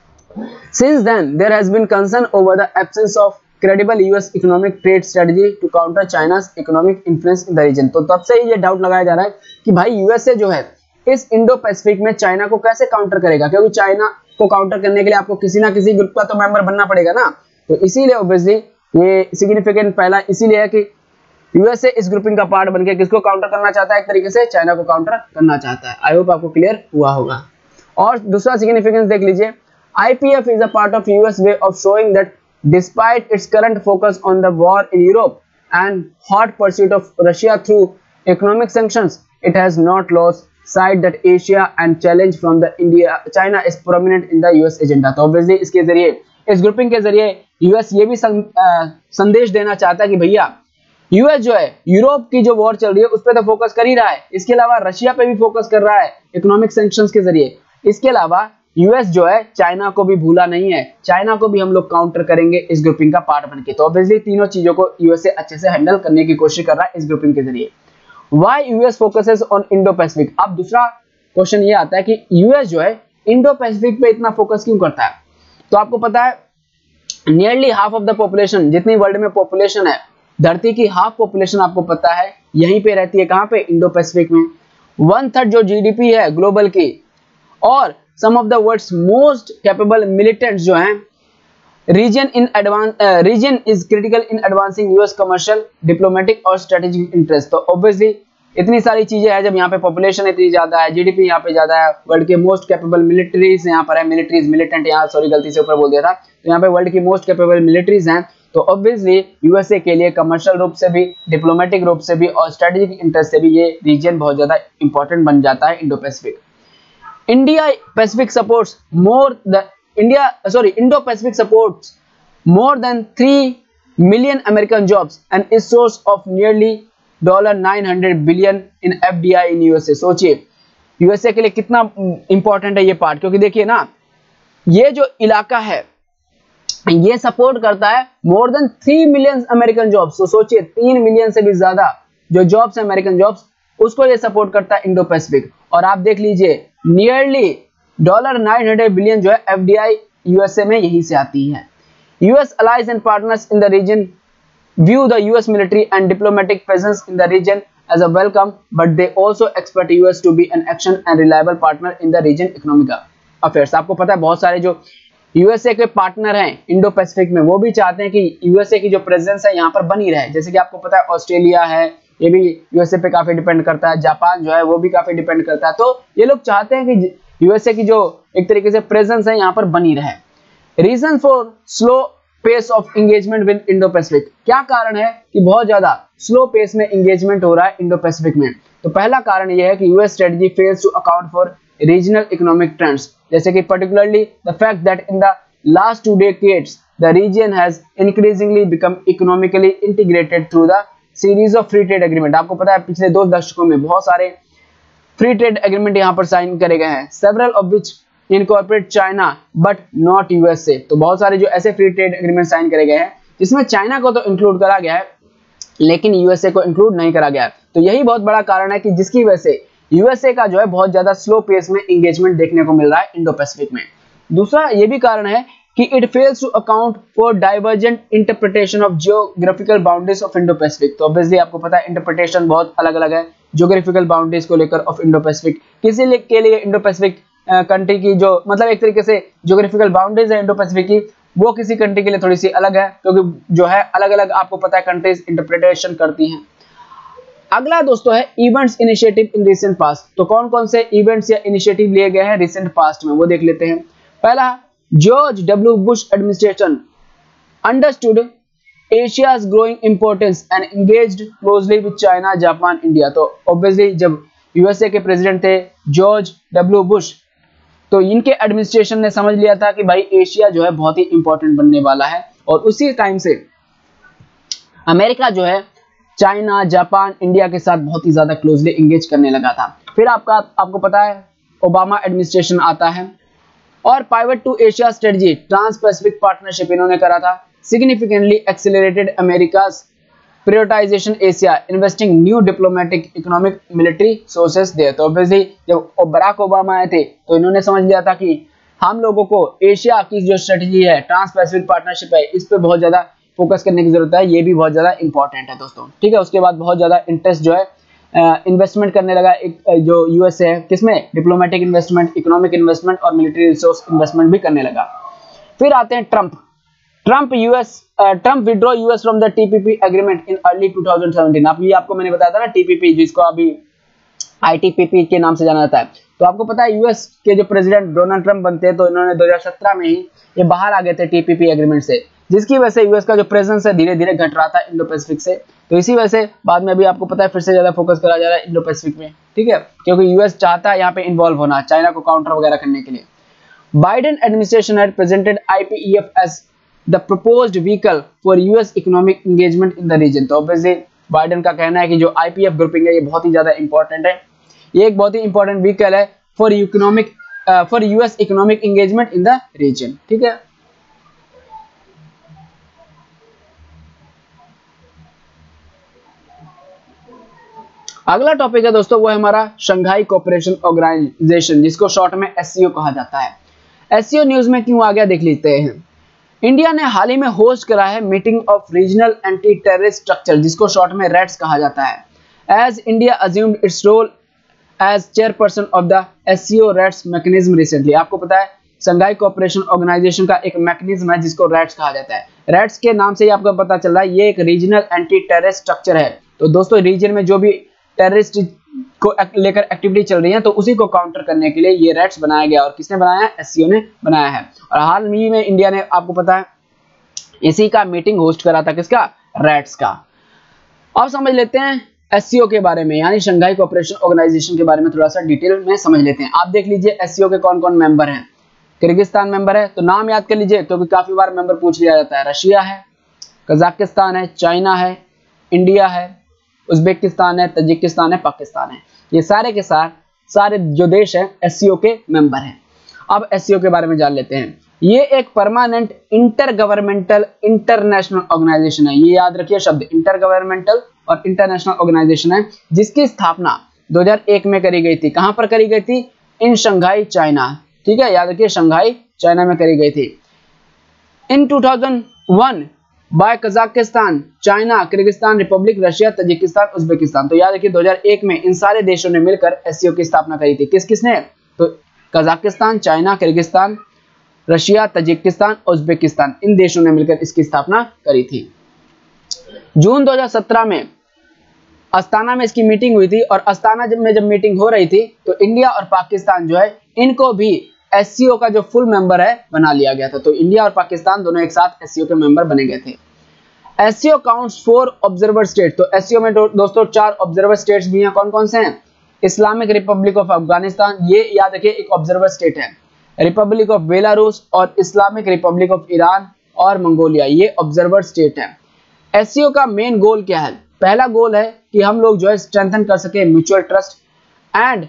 Since then, there has been concern over the absence of credible US economic trade strategy to counter China's economic influence in the region। तो तब से ये डाउट लगाया जा रहा है कि भाई यूएसए जो है इस इंडो पैसिफिक में चाइना को कैसे काउंटर करेगा, क्योंकि चाइना को काउंटर करने के लिए आपको किसी ना किसी ग्रुप का तो मेंबर बनना पड़ेगा ना। तो इसीलिए ऑब्वियसली ये सिग्निफिकेंट पहला इसीलिए है कि यूएसए इस ग्रुपिंग का पार्ट बनके किसको काउंटर करना चाहता है, एक तरीके से चाइना को काउंटर करना चाहता है। आई होप आपको क्लियर हुआ होगा। और दूसरा सिग्निफिकेंस देख लीजिए, IPF is a part of US way of showing that despite its current focus on the war in Europe and hot pursuit of Russia through economic sanctions, it has not lost sight that Asia and challenge from the China is prominent in the US agenda। तो obviously इसके जरिए इस grouping के जरिए US ये भी संदेश देना चाहता है कि भैया यूएस जो है यूरोप की जो वॉर चल रही है उस पर तो फोकस कर ही रहा है, इसके अलावा रशिया पे भी फोकस कर रहा है इकोनॉमिक सैंक्शंस के जरिए। इसके अलावा यूएस जो है चाइना को भी भूला नहीं है, चाइना को भी हम लोग काउंटर करेंगे इस ग्रुपिंग का पार्ट बनके। तो ऑब्वियसली तीनों चीजों को यूएसए अच्छे से हैंडल करने की कोशिश कर रहा है इस ग्रुपिंग के जरिए। Why US focuses on Indo Pacific. अब दूसरा क्वेश्चन ये आता है कि यूएस जो है इंडो पैसिफिक पे इतना फोकस क्यों करता है। तो आपको पता है nearly half of the population, जितनी वर्ल्ड में पॉपुलेशन है, धरती की हाफ पॉपुलेशन आपको पता है यहीं पे रहती है, कहां पे, इंडो पैसिफिक में। 1/3 जो जीडीपी है ग्लोबल की, और some of the world's most capable militants जो हैं, region is critical in advancing US commercial, diplomatic और स्ट्रेटेजिक इंटरेस्ट। तो ऑब्वियसली इतनी सारी चीजें हैं, जब यहाँ पे पॉपुलेशन इतनी ज्यादा है, जीडीपी यहाँ पे ज्यादा है, वर्ल्ड के मोस्ट कैपेबल मिलिट्रीज यहाँ पर है, मिलिट्रीज मिलिटेंट यहाँ सॉरी गलती से ऊपर बोल दिया था, तो यहाँ पे वर्ल्ड की मोस्ट कैपेबल मिलिट्रीज हैं। तो ऑब्वियसली यूएसए के लिए कमर्शियल रूप से भी, डिप्लोमेटिक रूप से भी और स्ट्रेटेजिक इंटरेस्ट से भी ये रीजन बहुत ज्यादा इंपॉर्टेंट बन जाता है Indo Pacific. Indo-Pacific supports more than 3 million American jobs and is source of nearly $900 billion in FDI in USA। सोचिए यूएसए के लिए कितना इंपॉर्टेंट है ये पार्ट, क्योंकि देखिए ना ये जो इलाका है ये सपोर्ट करता है more than 3 million American jobs. तो सोचिए 3 मिलियन से भी ज्यादा जो जॉब्स है अमेरिकन जॉब्स, उसको ये सपोर्ट करता है इंडो पैसिफिक। और आप देख लीजिए नियरली $900 बिलियन जो है FDI यूएसए में यहीं से आती है। US allies and partners in the region view the US military and diplomatic presence in the region as a welcome, but they also expect US to be an action and reliable partner in the region economic affairs। आपको पता है बहुत सारे जो USA के partner हैं Indo Pacific में, वो भी चाहते हैं कि यूएसए की जो प्रेजेंस है यहाँ पर बनी रहे। जैसे कि आपको पता है ऑस्ट्रेलिया है, ये भी यूएसए पे काफी डिपेंड करता है, जापान जो है वो भी काफी डिपेंड करता है। तो ये लोग चाहते हैं कि यूएसए की जो एक तरीके से प्रेजेंस है यहाँ पर बनी रहे। Reason for slow pace of engagement with Indo Pacific, क्या कारण है कि बहुत ज्यादा स्लो पेस में एंगेजमेंट हो रहा है इंडो पैसिफिक में। तो पहला कारण यह है कि US strategy fails to account for regional economic trends, जैसे कि particularly the fact that in the last 2 decades the region has increasingly become economically integrated through the series of free trade agreement। आपको पता है पिछले 2 दशकों में बहुत सारे फ्री ट्रेड एग्रीमेंट यहाँ पर साइन करे गए हैं, several of which incorporate China but not USA। तो बहुत सारे जो ऐसे फ्री ट्रेड एग्रीमेंट साइन करे गए हैं जिसमें चाइना को तो इंक्लूड करा गया है लेकिन यूएसए को इंक्लूड नहीं करा गया। तो यही बहुत बड़ा कारण है कि जिसकी वजह से यूएसए का जो है बहुत ज्यादा स्लो पेस में एंगेजमेंट देखने को मिल रहा है इंडो पैसिफिक में। दूसरा ये भी कारण है कि it fails to account for divergent interpretation of geographical boundaries of Indo Pacific. तो ऑब्वियसली आपको पता है इंटरप्रिटेशन बहुत अलग अलग है जियोग्राफिकल बाउंड्रीज को लेकर ऑफ इंडो पैसिफिक। किसी के लिए इंडो पैसिफिक कंट्री की जो मतलब एक तरीके से जियोग्राफिकल बाउंड्रीज है इंडो पैसिफिक की, वो किसी कंट्री के लिए थोड़ी सी अलग है, क्योंकि जो है अलग अलग आपको पता है कंट्रीज इंटरप्रिटेशन करती हैं। अगला दोस्तों है events initiative in recent past. तो कौन कौन से इवेंट्स या इनिशिएटिव लिए गए हैं रिसेंट पास्ट में, वो देख लेते हैं। पहला, George W Bush administration understood Asia's growing importance and engaged closely with China, Japan, India. तो ऑब्वियसली जब यूएसए के प्रेसिडेंट थे जॉर्ज डब्ल्यू बुश, तो इनके एडमिनिस्ट्रेशन ने समझ लिया था कि भाई एशिया जो है बहुत ही इंपॉर्टेंट बनने वाला है, और उसी टाइम से अमेरिका जो है चाइना, जापान, इंडिया के साथ बहुत ही ज्यादा क्लोजली एंगेज करने लगा था। फिर आपको पता है ओबामा एडमिनिस्ट्रेशन आता है, और pivot to Asia strategy trans Pacific partnership इन्होंने करा था। Significantly accelerated America's prioritisation Asia, investing new diplomatic, economic, military sources there. तो ऑब्वियसली जब बराक ओबामा आए थे तो इन्होंने समझ लिया था कि हम लोगों को एशिया की जो स्ट्रेटजी है, ट्रांस पैसिफिक पार्टनरशिप है, इस पे बहुत ज्यादा फोकस करने की जरूरत है। ये भी बहुत ज्यादा इंपॉर्टेंट है दोस्तों, ठीक है। उसके बाद बहुत ज्यादा इंटरेस्ट जो है इन्वेस्टमेंट करने लगा एक जो यूएसए है, किसमें, डिप्लोमेटिक इन्वेस्टमेंट, इकोनॉमिक इन्वेस्टमेंट और मिलिट्री रिसोर्स इन्वेस्टमेंट भी करने लगा। फिर आते हैं Trump withdraw US from the TPP agreement in early 2017। आपको मैंने बताया था ना टीपीपी, जिसको अभी आईटीपीपी के नाम से जाना जाता है। तो आपको पता है यूएस के जो प्रेसिडेंट डोनाल्ड ट्रम्प बनते हैं, तो इन्होंने 2017 में ही ये बाहर आ गए थे टीपीपी एग्रीमेंट से, जिसकी वजह से यूएस का जो प्रेजेंस है धीरे धीरे घट रहा था इंडो पैसिफिक से। तो इसी वजह से बाद में अभी आपको पता है फिर से ज्यादा फोकस करा जा रहा है इंडो पैसिफिक में, ठीक है, क्योंकि यूएस चाहता है यहाँ पे इन्वॉल्व होना चाइना को काउंटर वगैरह करने के लिए। Biden administration had presented IPEF as the proposed vehicle for US economic engagement in the region. तो ऑब्वियसली बाइडेन का कहना है कि जो आईपीएफ ग्रुपिंग है ये बहुत ही ज्यादा इंपॉर्टेंट है, ये एक बहुत ही इंपॉर्टेंट व्हीकल है for US economic engagement in the region, ठीक है। अगला टॉपिक है दोस्तों, वो है हमारा शंघाई कोऑपरेशन ऑर्गेनाइजेशन, जिसको शॉर्ट में एससीओ कहा जाता है। एससीओ न्यूज में क्यों आ गया देख लेते हैं। इंडिया ने हाल ही में होस्ट करा है meeting of regional anti terrorist structure, जिसको शॉर्ट में रेड्स कहा जाता है। As India assumed its role as chairperson of the SCO RATS mechanism recently. आपको पता है शंघाई कोऑपरेशन ऑर्गेनाइजेशन का एक मैकेनिज्म है जिसको रेड्स कहा जाता है। रेड्स के नाम से ही आपको पता चल रहा है ये एक रीजनल एंटी टेररिस्ट स्ट्रक्चर है। तो दोस्तों रीजन में जो भी टेररिस्ट को लेकर एक्टिविटी चल रही है, तो उसी को काउंटर करने के लिए ये रेड्स बनाया गया, और किसने बनाया है, एससीओ ने बनाया है। और हाल ही में इंडिया ने आपको पता है इसी का मीटिंग होस्ट करा था, किसका, रेड्स का। अब समझ लेते हैं एससीओ के बारे में, यानी शंघाई कोऑपरेशन ऑर्गेनाइजेशन के बारे में थोड़ा सा डिटेल में समझ लेते हैं। आप देख लीजिए एससीओ के कौन कौन मेंबर हैं। किर्गिस्तान मेंबर है, तो नाम याद कर लीजिए क्योंकि काफी बार मेंबर पूछ लिया जाता है। रशिया है, कजाकिस्तान है, चाइना है, इंडिया है, उज्बेकिस्तान है, तजिकिस्तान है, पाकिस्तान है। ये सारे के सारे जो देश हैं एससीओ के मेंबर हैं। अब एससीओ के बारे में जान लेते हैं। ये एक permanent intergovernmental international organisation है। ये याद रखिए शब्द, इंटर गवर्नमेंटल और इंटरनेशनल ऑर्गेनाइजेशन है, जिसकी स्थापना 2001 में करी गई थी। कहां पर करी गई थी, इन शंघाई चाइना, ठीक है, याद रखिए शंघाई चाइना में करी गई थी। In 2001 by Kazakhstan, China, Kyrgyzstan Republic, Russia, Tajikistan, Uzbekistan. तो याद रखिए 2001 में इन सारे देशों ने मिलकर एससीओ की स्थापना करी थी। किसने, तो Kazakhstan, China, Kyrgyzstan, Russia, Tajikistan, Uzbekistan, इन देशों ने मिलकर इसकी स्थापना करी थी। जून 2017 में अस्ताना में इसकी मीटिंग हुई थी, और अस्ताना में जब मीटिंग हो रही थी तो इंडिया और पाकिस्तान जो है इनको भी एससीओ का जो फुल मेंबर है बना लिया गया था। तो इंडिया और पाकिस्तान दोनों एक साथ एससीओ के मेंबर बने गए थे। SCO counts 4 observer state. तो एससीओ में दोस्तों 4 ऑब्जर्वर स्टेट्स भी हैं। कौन कौन से हैं, इस्लामिक रिपब्लिक ऑफ अफगानिस्तान, ये याद रखिए एक ऑब्जर्वर स्टेट है, रिपब्लिक ऑफ बेलारूस और इस्लामिक रिपब्लिक ऑफ ईरान और मंगोलिया, ये ऑब्जर्वर स्टेट है। एससीओ का मेन गोल क्या है, पहला गोल है कि हम लोग जो है स्ट्रेंथन कर सके mutual trust and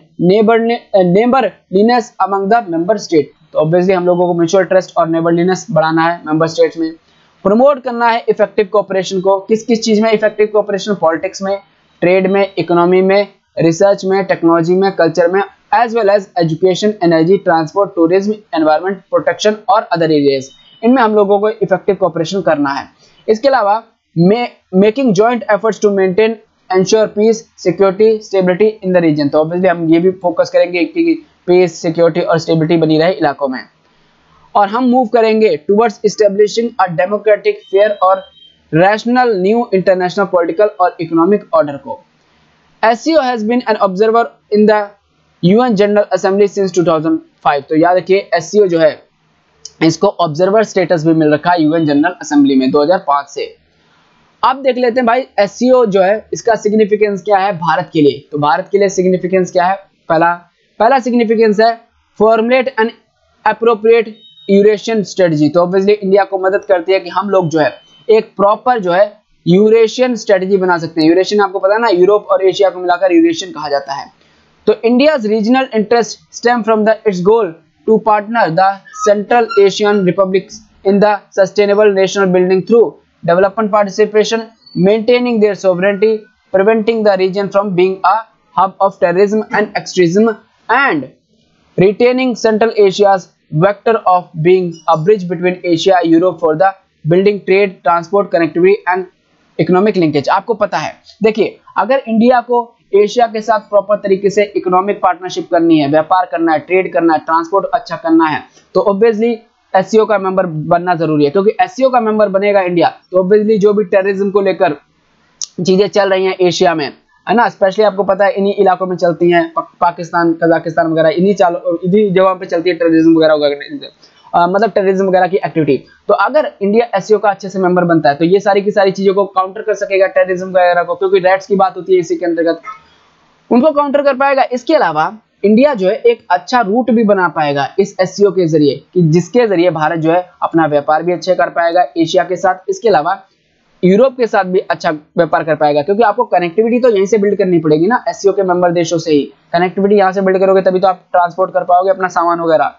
neighbourliness among the member state. तो ऑब्वियसली हम लोगों को म्यूचुअल ट्रस्ट और नेबरलीनेस बढ़ाना है मेंबर स्टेट्स में। प्रमोट करना है इफेक्टिव कोऑपरेशन को, किस किस चीज में इफेक्टिव कोऑपरेशन, पॉलिटिक्स में, ट्रेड में, इकोनॉमी में, रिसर्च में, टेक्नोलॉजी में, कल्चर में, as well as education, energy, transport, tourism, environment protection और अदर एरियाज। इनमें हम लोगों को इफेक्टिव कोऑपरेशन करना है। इसके अलावा making joint efforts to maintain ensure peace security stability in the region. तो ऑब्वियसली हम ये भी फोकस करेंगे कि पीस सिक्योरिटी और स्टेबिलिटी बनी रहे इलाकों में। और हम मूव करेंगे towards establishing a democratic fair और रैशनल न्यू इंटरनेशनल पॉलिटिकल और इकोनॉमिक ऑर्डर को। SCO has been an observer in the UN general assembly since 2005। तो याद रखिए SCO जो है इसको ऑब्जर्वर स्टेटस भी मिल रखा है UN जनरल असेंबली में 2005 से। अब देख लेते हैं भाई SCO जो है इसका सिग्निफिकेंस क्या है भारत के लिए। तो भारत के लिए सिग्निफिकेंस क्या है, पहला सिग्निफिकेंस है formulate an appropriate Eurasian strategy. तो ऑब्वियसली इंडिया को मदद करती है कि हम लोग जो है एक प्रॉपर जो है यूरेशियन स्ट्रेटजी बना सकते हैं। यूरेशियन आपको पता है ना, यूरोप और एशिया को मिलाकर यूरेशियन कहा जाता है। तो India's regional interest stem from the its goal to partner the Central Asian republics in the sustainable national building through development participation, maintaining their sovereignty, preventing the region from being a hub of terrorism and extremism, and retaining Central Asia's vector of being a bridge between Asia and Europe for the building trade, transport, connectivity and economic linkage। आपको पता है, देखिए अगर India को Asia के साथ proper तरीके से इकोनॉमिक पार्टनरशिप करनी है, व्यापार करना है, ट्रेड करना है, ट्रांसपोर्ट अच्छा करना है, तो ऑब्वियसली SCO का मेंबर बनना जरूरी है। क्योंकि SCO का मेंबर बनेगा इंडिया तो ऑब्वियसली जो भी टेररिज्म को लेकर चीजें चल रही हैं एशिया में, है ना, स्पेशली आपको पता है इन्हीं इलाकों में चलती हैं, पाकिस्तान कजाकिस्तान वगैरह इन्हीं जगहों पे चलती है टेररिज्म वगैरह मतलब टेररिज्म वगैरह की एक्टिविटी। तो अगर इंडिया SCO का अच्छे से मेंबर बनता है तो ये सारी की सारी चीजों को काउंटर कर सकेगा, टेररिज्म वगैरह को, क्योंकि रेट्स की बात होती है इसी के अंतर्गत, उनको काउंटर कर पाएगा। इसके अलावा इंडिया जो है एक अच्छा रूट भी बना पाएगा इस SCO के जरिए, कि जिसके जरिए भारत जो है अपना व्यापार भी अच्छे कर पाएगा एशिया के साथ, इसके अलावा यूरोप के साथ भी अच्छा व्यापार कर पाएगा। क्योंकि आपको कनेक्टिविटी तो यहीं से बिल्ड करनी पड़ेगी ना, SCO के मेंबर देशों से ही कनेक्टिविटी यहाँ से बिल्ड करोगे तभी तो आप ट्रांसपोर्ट कर पाओगे अपना सामान वगैरह,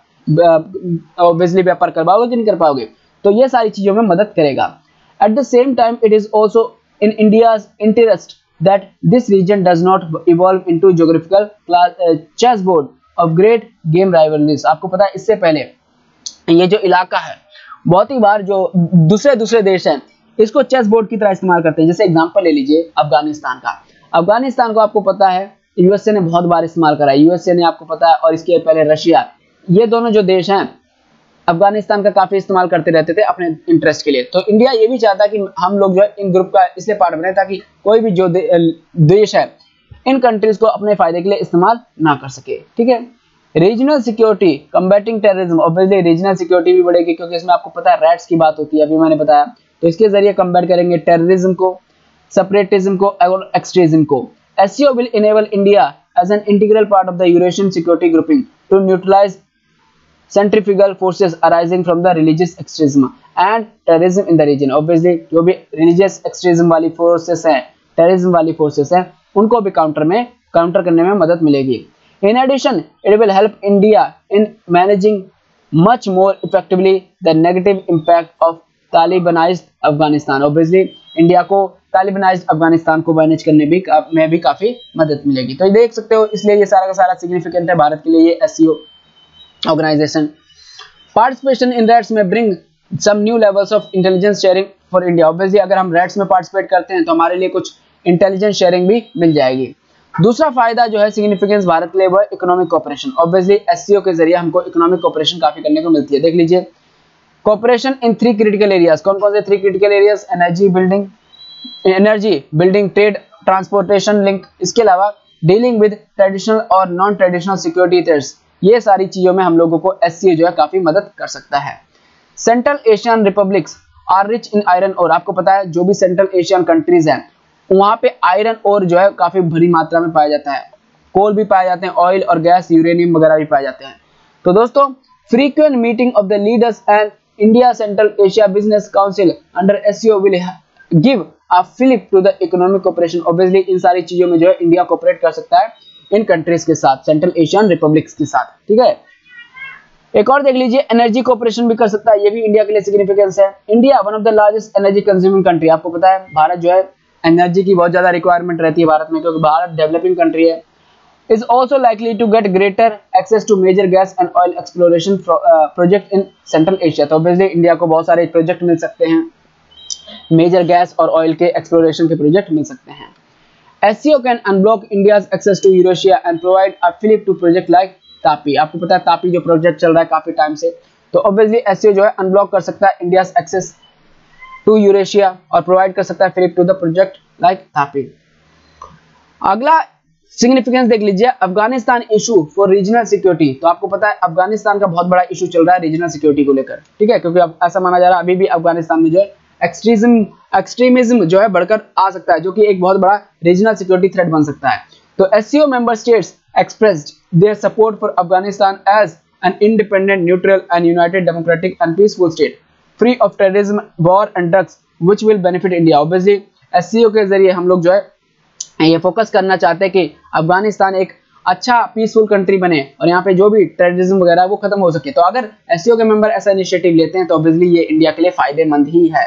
बिजली व्यापार कर पाओगे कि नहीं कर पाओगे। तो ये सारी चीजों में मदद करेगा। At the same time it is also in India's interest that this region does not evolve into geographical chessboard of great game rivalries। आपको पता है इससे पहले ये जो इलाका है बहुत ही बार जो दूसरे देश हैं इसको चेस बोर्ड की तरह इस्तेमाल करते हैं। जैसे एग्जांपल ले लीजिए अफगानिस्तान का। अफगानिस्तान को आपको पता है यूएसए ने बहुत बार इस्तेमाल करा है, यूएसए ने आपको पता है, और इसके पहले रशिया, ये दोनों जो देश हैं अफगानिस्तान का काफी इस्तेमाल करते रहते थे अपने इंटरेस्ट के लिए। तो इंडिया ये भी चाहता है कि हम लोग जो है इन ग्रुप का इसलिए पार्ट बने ताकि कोई भी जो देश है इन कंट्रीज को अपने फायदे के लिए इस्तेमाल ना कर सके। ठीक है, regional security combating terrorism, obviously regional security भी बढ़ेगी क्योंकि इसमें आपको पता है रेट्स की बात होती है, अभी मैंने बताया। तो इसके जरिए कम्बैट करेंगे टेररिज्म को, सेपरेटिज्म को और एक्सट्रीमिज्म को। SCO will enable India as an integral part of the Eurasian security grouping to neutralize centrifugal forces arising from the religious extremism and terrorism in the region। Obviously जो भी religious extremism वाली forces हैं, terrorism वाली forces हैं, उनको भी counter करने में मदद मिलेगी। In addition, it will help India in managing much more effectively the negative impact of Talibanized Afghanistan। Obviously India को तालिबानाइज्ड अफगानिस्तान को मैनेज करने में भी काफी मदद मिलेगी। तो देख सकते हो, इसलिए ये सारा का सारा सिग्निफिकेंट है भारत के लिए ये SCO organisation. Participation in RATS में bring some new levels of intelligence sharing for India. Obviously अगर हम रेट्स में पार्टिसिपेट करते हैं तो हमारे लिए कुछ इंटेलिजेंस शेयरिंग भी मिल जाएगी। दूसरा फायदा जो है सिग्निफिकेंस भारत के लिए वो है इकोनॉमिक कोऑपरेशन। ऑब्वियसली SCO के जरिए हमको इकोनॉमिक कोऑपरेशन काफी करने को मिलती है। देख लीजिए कोऑपरेशन इन 3 क्रिटिकल एरियाज। कौन कौन से 3 critical areas? Energy building, trade, transportation link, इसके अलावा डीलिंग विद ट्रेडिशनल और नॉन ट्रेडिशनल सिक्योरिटी थ्रेट्स। ये सारी चीजों में हम लोगों को SCO जो है काफी मदद कर सकता है। Central Asian republics are rich in iron ore. आपको पता है जो भी सेंट्रल एशियन कंट्रीज हैं वहां पे आयरन ओर जो है काफी बड़ी मात्रा में पाया जाता है, कोल भी पाए जाते हैं, ऑयल और गैस, यूरेनियम वगैरह भी पाए जाते हैं। तो दोस्तों frequent meeting of the leaders and India Central Asia business council under SCO will give a fillip to the economic cooperation. Obviously इन सारी चीजों में जो है इंडिया कोऑपरेट कर सकता है इन कंट्रीज के साथ, सेंट्रल एशियन रिपब्लिक्स के साथ। ठीक है, एक और देख लीजिए एनर्जी कोऑपरेशन भी कर सकता है, ये भी इंडिया के लिए सिग्निफिकेंस है। India one of the largest energy consuming country. आपको पता है भारत जो है एनर्जी की बहुत ज्यादा रिक्वायरमेंट रहती है भारत में, क्योंकि भारत डेवलपिंग कंट्री है is also likely to get greater access to major gas and oil exploration project in Central Asia। तो obviously इंडिया को बहुत सारे प्रोजेक्ट मिल सकते हैं, मेजर गैस और ऑयल के एक्सप्लोरेशन के प्रोजेक्ट मिल सकते हैं। SCO can unblock India's access to Eurasia and provide a fillip to project like Tapi. आपको पता है तापी जो प्रोजेक्ट चल रहा है काफी टाइम से, तो ऑब्वियसली SCO जो है अनब्लॉक कर सकता है इंडियाज एक्सेस टू यूरेशिया और प्रोवाइड कर सकता है fillip to the project like TAPI. अगला सिग्निफिकेंस देख लीजिए, Afghanistan issue for regional security. तो आपको पता है अफगानिस्तान का बहुत बड़ा इशू चल रहा है रीजनल सिक्योरिटी को लेकर, ठीक है, क्योंकि अब ऐसा माना जा रहा है अभी भी अफगानिस्तान में जो है एक्सट्रीमिज्म जो है बढ़कर आ सकता है, जो कि एक बहुत बड़ा रीजनल सिक्योरिटी थ्रेट बन सकता है। तो SCO member states expressed their support for Afghanistan as an independent, neutral and united democratic and peaceful state free of terrorism, war and drugs which will benefit India. Obviously SCO के जरिए हम लोग जो है ये फोकस करना चाहते हैं कि अफगानिस्तान एक अच्छा पीसफुल कंट्री बने और यहाँ पे जो भी टेररिज्म वगैरह वो खत्म हो सके। तो अगर SCO के मेंबर ऐसा इनिशिएटिव लेते हैं तो ऑब्वियसली ये इंडिया के लिए फायदेमंद ही है।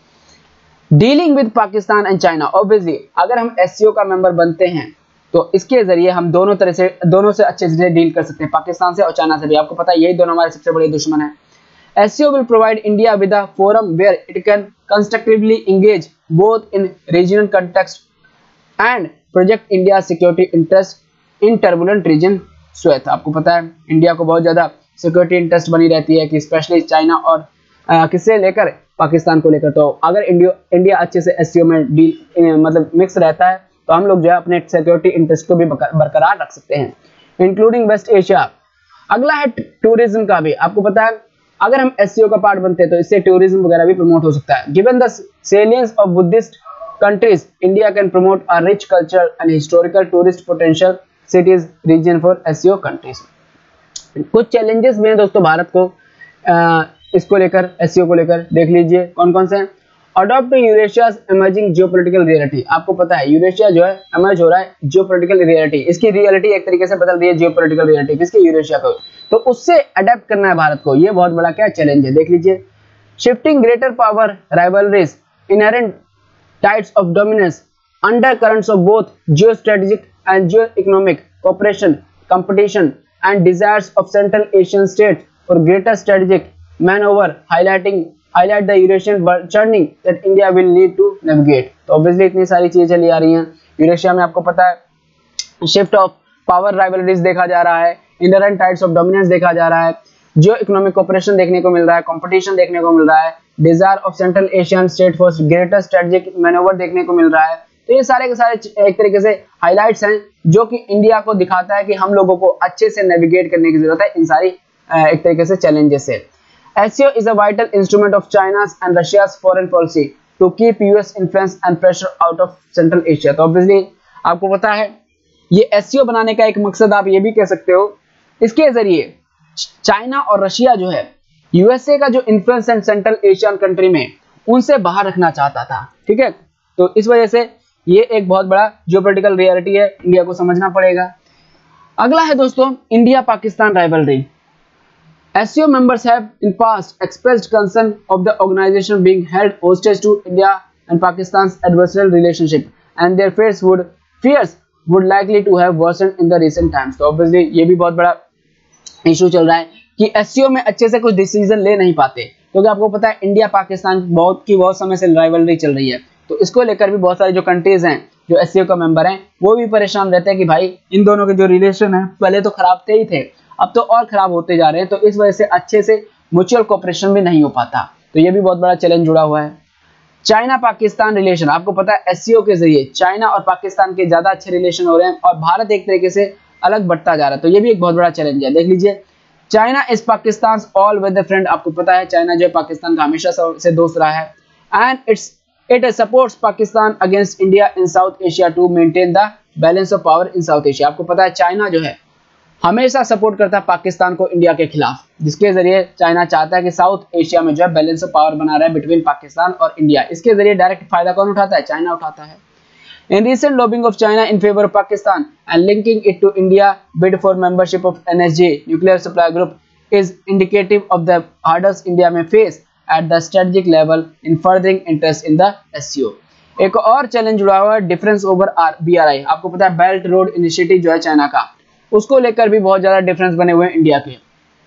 Dealing with Pakistan and China, obviously अगर हम SCO का मेंबर बनते हैं तो इसके जरिए हम दोनों से अच्छे से डील कर सकते हैं, पाकिस्तान से और चाइना से भी। आपको पता है यही दोनों हमारे सबसे बड़े दुश्मन हैं। SCO will provide India with a forum where it can constructively engage both in regional context and project India's security interest in turbulent region swathe। आपको पता है इंडिया को बहुत ज्यादा सिक्योरिटी इंटरेस्ट बनी रहती है कि स्पेशली चाइना और किससे लेकर पाकिस्तान को लेकर। तो अगर इंडिया अच्छे से SCO में डील मतलब मिक्स रहता है तो हम लोग जो है अपने सिक्योरिटी इंटरेस्ट को भी बरकरार रख सकते हैं, इंक्लूडिंग वेस्ट एशिया। अगला है टूरिज्म का भी। आपको पता है अगर हम SCO का पार्ट बनते हैं तो इससे टूरिज्म वगैरह भी प्रमोट हो सकता है। Given the salience of Buddhist countries, India can promote a rich cultural and historical tourist potential cities region for SCO countries। कुछ चैलेंजेस भी हैं दोस्तों भारत को इसको लेकर, SCO को लेकर देख लीजिए कौन कौन से हैं। Adopt Eurasia's emerging geopolitical reality. आपको पता है यूरेशिया जो है इमर्ज हो रहा है जियोपॉलिटिकल रियलिटी, इसकी रियलिटी एक तरीके से बदल रही है जियोपॉलिटिकल रियलिटी किसकी, यूरेशिया को। तो उससे अडेप्ट करना है भारत को, ये बहुत बड़ा क्या चैलेंज है, देख लीजिए। Shifting greater power rivalries, inherent tides of dominance, undercurrents of both geostrategic and geo-economic cooperation, competition, and desires of Central Asian states for greater strategic maneuver, highlight the Eurasian churning that India will need to navigate। तो obviously इतनी सारी चीजें चली आ रही हैं Eurasia में। आपको पता है शिफ्ट ऑफ पावर राइवलरीज देखा जा रहा है, इंडरेंट टाइड्स ऑफ डोमिनेंस देखा जा रहा है, जियो इकोनॉमिक कोऑपरेशन देखने को मिल रहा है, कंपटीशन देखने को मिल रहा है, desire of Central Asian state for greater strategic manoeuvre देखने को मिल रहा है। तो ये सारे के सारे एक तरीके से हाइलाइट्स हैं जो कि इंडिया को दिखाता है कि हम लोगों को अच्छे से नेविगेट करने की जरूरत है इन सारी एक तरीके से चैलेंजेस से। SCO is a vital instrument of China's and Russia's foreign policy to keep US influence and pressure out of Central Asia। तो ऑब्वियसली आपको पता है ये SCO बनाने का एक मकसद आप ये भी कह सकते हो, इसके जरिए चाइना और रशिया जो है USA का जो इन्फ्लुएंस है सेंट्रल एशियन कंट्री में उनसे बाहर रखना चाहता था, ठीक है। तो इस वजह से ये एक बहुत बड़ा जियोपॉलिटिकल रियलिटी है, इंडिया को समझना पड़ेगा। अगला है दोस्तों India Pakistan rivalry. SCO members have in past expressed concern of the organization being held hostage to India and Pakistan's adversarial relationship and their fears would likely to have worsened in the recent times। तो obviously ये भी बहुत बड़ा issue चल रहा है कि SCO में अच्छे से कुछ डिसीजन ले नहीं पाते, क्योंकि आपको पता है इंडिया पाकिस्तान बहुत समय से राइवलरी चल रही है। तो इसको लेकर भी बहुत सारे जो कंट्रीज हैं जो SCO का मेंबर हैं वो भी परेशान रहते हैं कि भाई इन दोनों के जो रिलेशन है पहले तो खराब थे ही थे, अब तो और खराब होते जा रहे हैं। तो इस वजह से अच्छे से म्यूचुअल कोऑपरेशन भी नहीं हो पाता। तो ये भी बहुत बड़ा चैलेंज जुड़ा हुआ है। चाइना पाकिस्तान रिलेशन, आपको पता है SCO के जरिए चाइना और पाकिस्तान के ज्यादा अच्छे रिलेशन हो रहे हैं और भारत एक तरीके से अलग बढ़ता जा रहा है। तो ये भी एक बहुत बड़ा चैलेंज है। देख लीजिए China is Pakistan all weather friend. आपको पता है चाइना जो है पाकिस्तान का हमेशा से दोस्त रहा है and it supports Pakistan against India in South Asia to maintain the balance of power in South Asia. आपको पता है चाइना जो है हमेशा सपोर्ट करता है पाकिस्तान को इंडिया के खिलाफ, जिसके जरिए चाइना चाहता है कि साउथ एशिया में जो है बैलेंस ऑफ पावर बना रहा है बिटवीन पाकिस्तान और इंडिया। इसके जरिए डायरेक्ट फायदा कौन उठाता है, चाइना उठाता है। In recent lobbying of China in favor of Pakistan and linking it to India bid for membership of NSG nuclear supply group is indicative of the hurdles India may face at the strategic level in furthering interest in the SCO। एक और challenge जुड़ा हुआ है difference over BRI। आपको पता है belt road initiative जो है चाइना का, उसको लेकर भी बहुत ज्यादा डिफरेंस बने हुए हैं इंडिया के।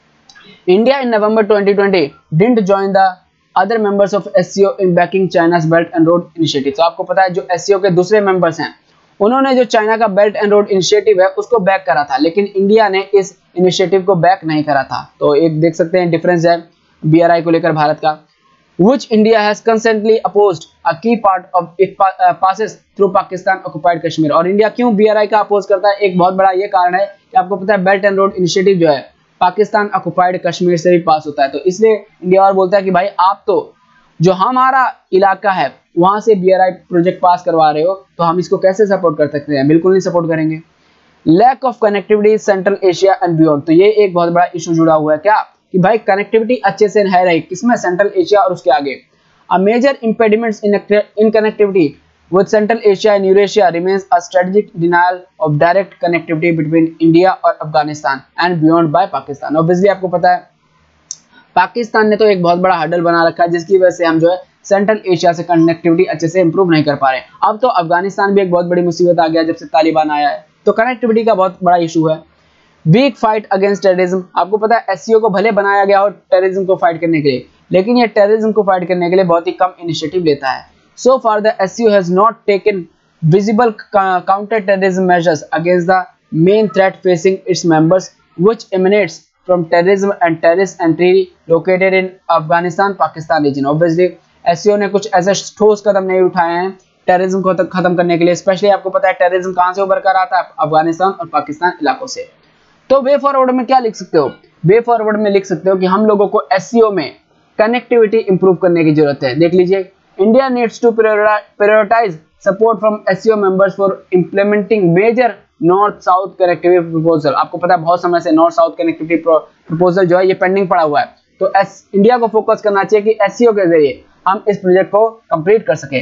India in November 2020 didn't join the other members of SCO in backing China's belt and road initiative. तो आपको पता है जो एससीओ के दूसरे मेंबर्स हैं उन्होंने जो चाइना का बेल्ट एंड रोड इनिशिएटिव है उसको बैक करा था, लेकिन इंडिया ने इस इनिशिएटिव को बैक नहीं करा था। तो एक देख सकते हैं डिफरेंस है बीआरआई को लेकर भारत का। Which India has constantly opposed a key part of it passes through Pakistan occupied Kashmir। और इंडिया क्यों बीआरआई का अपोज करता है, एक बहुत बड़ा ये कारण है कि आपको पता है बेल्ट एंड रोड इनिशिएटिव जो है पाकिस्तान ऑक्युपाइड कश्मीर से भी पास होता है। तो इसलिए इंडिया और बोलता है कि भाई आप तो जो हमारा इलाका है वहां से बीआरआई प्रोजेक्ट पास करवा रहे हो, तो हम इसको कैसे सपोर्ट कर सकते हैं, बिल्कुल नहीं सपोर्ट करेंगे। Lack of connectivity Central Asia and beyond. तो ये एक बहुत बड़ा इशू जुड़ा हुआ है क्या कि भाई कनेक्टिविटी अच्छे से है रही किसमें, सेंट्रल एशिया और उसके आगे। A major impediments in connectivity with Central Asia and Eurasia remains a strategic denial of direct connectivity between India और Afghanistan and beyond by Pakistan. Obviously आपको पता है पाकिस्तान ने तो एक बहुत बड़ा हर्डल बना रखा है जिसकी वजह से हम जो है सेंट्रल एशिया से कनेक्टिविटी अच्छे से इंप्रूव नहीं कर पा रहे। अब तो अफगानिस्तान भी एक बहुत बड़ी मुसीबत आ गया जब से तालिबान आया है, तो कनेक्टिविटी का बहुत बड़ा इशू है। Weak fight against terrorism. आपको पता है एससीओ को भले बनाया गया हो टेररिज्म को फाइट करने के लिए, लेकिन ये टेररिज्म को फाइट करने के लिए बहुत ही कम इनिशिएटिव लेता है। So far the SCO has not taken visible counter terrorism measures against the main threat facing its members which emanates from terrorism and terrorist entry located in Afghanistan Pakistan region. Obviously SCO ने कुछ ऐसे ठोस कदम नहीं उठाए हैं terrorism को खत्म करने के लिए। स्पेशली आपको पता है टेररिज्म कहां से उभर कर आता है, अफगानिस्तान और पाकिस्तान इलाकों से। तो वे फॉरवर्ड में क्या लिख सकते हो, वे फॉरवर्ड में लिख सकते हो कि हम लोगों को एससीओ में कनेक्टिविटी इंप्रूव करने की जरूरत है। देख लीजिए, India needs to prioritise support from SCO members for implementing major north south connectivity proposal. आपको पता है बहुत समय से नॉर्थ साउथ कनेक्टिविटी प्रपोजल जो है ये पेंडिंग पड़ा हुआ है। तो इंडिया को फोकस करना चाहिए कि एससीओ के जरिए हम इस प्रोजेक्ट को कंप्लीट कर सकें।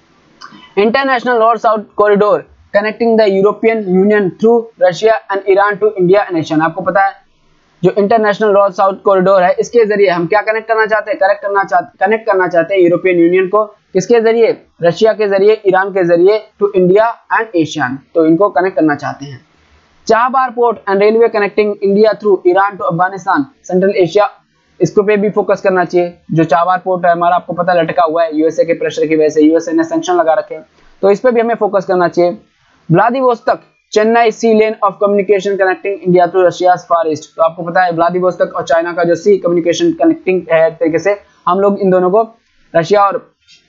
International north south corridor connecting the European Union through Russia and Iran to India and Asia. आपको पता है जो इंटरनेशनल नॉर्थ साउथ कॉरिडोर है इसके जरिए हम क्या कनेक्ट करना चाहते हैं, कनेक्ट करना चाहते हैं यूरोपियन यूनियन को किसके जरिए, रशिया के जरिए, ईरान के जरिए टू इंडिया एंड एशियन। तो इनको कनेक्ट करना चाहते हैं। Chabahar port and railway connecting India through Iran to Afghanistan Central Asia, इसको पे भी फोकस करना चाहिए। जो चाबहार पोर्ट है हमारा आपको पता लटका हुआ है यूएसए के प्रेशर की वजह से, यूएसए ने सैंक्शन लगा रखे हैं, तो इस पे भी हमें फोकस करना चाहिए। Vladivostok Chennai sea lane of communication connecting India to Russia far east. तो आपको पता है व्लादिवोस्तोक और चाइना का जो सी कम्युनिकेशन कनेक्टिंग है एक तरीके से हम लोग इन दोनों को रशिया और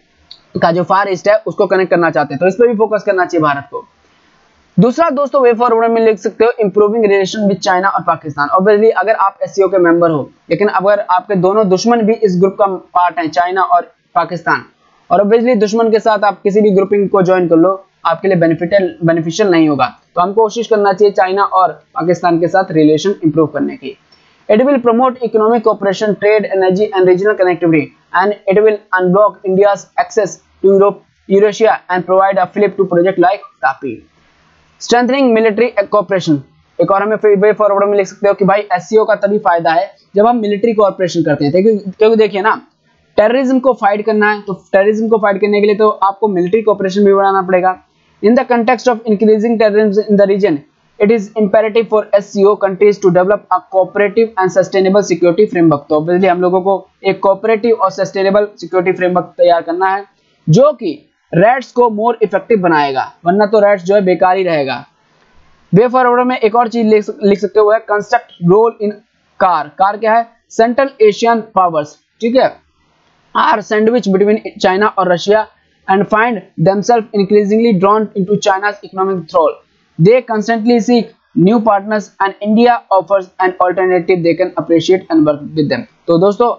का जो फार ईस्ट है उसको कनेक्ट करना चाहते हैं, तो इस पे भी फोकस करना चाहिए भारत को। दूसरा दोस्तों वे फॉरवर्ड में लिख सकते हो इंप्रूविंग रिलेशन विद चाइना और पाकिस्तान। ऑब्वियसली अगर आप एससीओ के मेंबर हो, लेकिन अगर आपके दोनों दुश्मन भी इस ग्रुप का पार्ट हैं, चाइना और पाकिस्तान, और ऑब्वियसली दुश्मन के साथ आप किसी भी ग्रुपिंग को ज्वाइन कर लो आपके लिए बेनिफिशियल नहीं होगा। तो हमको कोशिश करना चाहिए चाइना और पाकिस्तान के साथ रिलेशन इंप्रूव करने की। It will promote economic cooperation, trade, energy and regional connectivity and it will unblock India's access to Europe, Eurasia and provide a fillip to project like TAPI. Strengthening military cooperation, एक और हमें way forward में लिख सकते हो कि भाई SCO का तभी फायदा है जब हम मिलिट्री कोऑपरेशन करते हैं। क्योंकि देखिए ना, टेररिज्म को फाइट करना है तो टेररिज्म को फाइट करने के लिए तो आपको मिलिट्री कोऑपरेशन भी बढ़ाना पड़ेगा। In the context of increasing terrorism in the region it is imperative for SCO countries to develop a cooperative and sustainable security framework. तो ऑब्वियसली हम लोगों को एक कोऑपरेटिव और सस्टेनेबल सिक्योरिटी फ्रेमवर्क तैयार करना है जो कि रैट्स को मोर इफेक्टिव बनाएगा, वरना तो रैट्स जो है बेकार ही रहेगा। वे फॉरवर्ड में एक और चीज लिख सकते हो है कंस्ट्रक्ट रोल इन कार क्या है, सेंट्रल एशियन पावर्स, ठीक है, आर सैंडविच बिटवीन चाइना और Russia and find themselves increasingly drawn into China's economic thrall. They constantly seek new partners and India offers an alternative they can appreciate and work with them. तो दोस्तों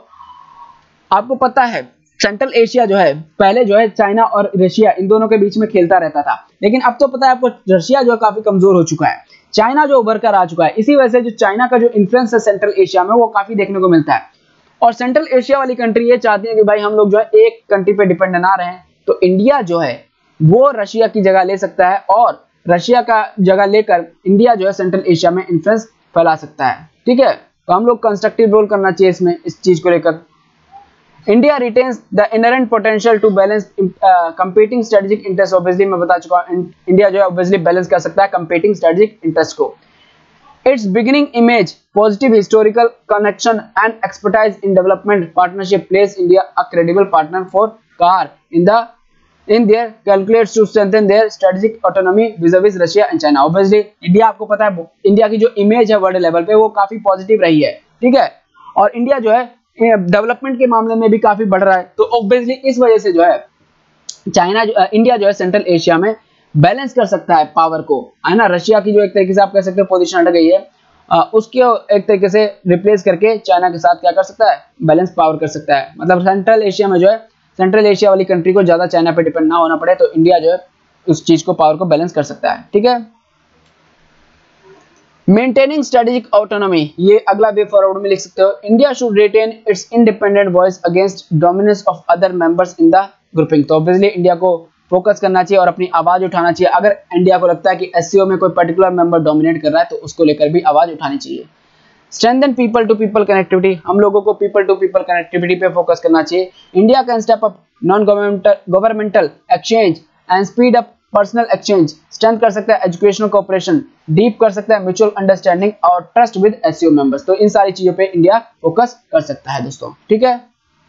आपको पता है central Asia जो है पहले जो है चाइना और रशिया इन दोनों के बीच में खेलता रहता था, लेकिन अब तो पता है आपको रशिया जो है काफी कमजोर हो चुका है, चाइना जो उभर कर आ चुका है। इसी वजह से जो चाइना का जो इन्फ्लुएंस है सेंट्रल एशिया में वो काफी देखने को मिलता है। और सेंट्रल एशिया वाली कंट्री ये चाहती है कि भाई हम लोग जो है एक कंट्री पे डिपेंड ना रहें, तो इंडिया जो है वो रशिया की जगह ले सकता है और रशिया का जगह लेकर इंडिया जो है सेंट्रल एशिया में इन्फ्लुएंस फैला सकता है, ठीक है। तो हम लोग कंस्ट्रक्टिव रोल करना चाहिए इसमें, इस चीज को लेकर। India retains the inherent potential to balance competing strategic interest. Obviously मैं बता चुका हूं इंडिया जो है ऑब्वियसली बैलेंस कर सकता है कंपीटिंग स्ट्रेटेजिक इंटरेस्ट को। Its beginning image, positive historical connection and expertise in development partnership place India a credible partner for car in their calculates to strengthen their strategic autonomy vis-a-vis Russia and China. Obviously India, आपको पता है India की जो image है world level पे वो काफी positive रही है, ठीक है, और इंडिया जो है डेवलपमेंट के मामले में भी काफी बढ़ रहा है। तो ऑब्वियसली इस वजह से जो है इंडिया जो है सेंट्रल एशिया में बैलेंस कर सकता है पावर को, है ना। रशिया की जो एक तरीके से आप कह सकते हो पोजीशन हट गई है, उसके एक तरीके से रिप्लेस करके चाइना के साथ क्या कर सकता है, बैलेंस पावर कर सकता है। मतलब सेंट्रल एशिया में जो है सेंट्रल एशिया वाली कंट्री को ज्यादा चाइना पे डिपेंड ना होना पड़े, तो इंडिया जो है उस चीज को पावर को बैलेंस कर सकता है, ठीक है। मेंटेनिंग स्ट्रेटेजिक ऑटोनॉमी, ये अगला वे फॉरवर्ड में लिख सकते हो। India should retain its independent voice against dominance of other members in the grouping. तो ऑब्वियसली इंडिया को फोकस करना चाहिए और अपनी आवाज उठाना चाहिए। अगर इंडिया को लगता है कि एससीओ में कोई पर्टिकुलर मेंबर डोमिनेट कर रहा है तो उसको लेकर भी आवाज उठानी चाहिए। Strengthen people to people connectivity, हम लोगों को पीपल टू पीपल कनेक्टिविटी पे फोकस करना चाहिए। India can step up non governmental exchange and speed up personal exchange, strength कर सकता है एजुकेशनल कोऑपरेशन, डीप कर सकता है म्यूचुअल अंडरस्टैंडिंग और ट्रस्ट विद एससीओ मेंबर्स। तो इन सारी चीजों पे इंडिया फोकस कर सकता है दोस्तों, ठीक है।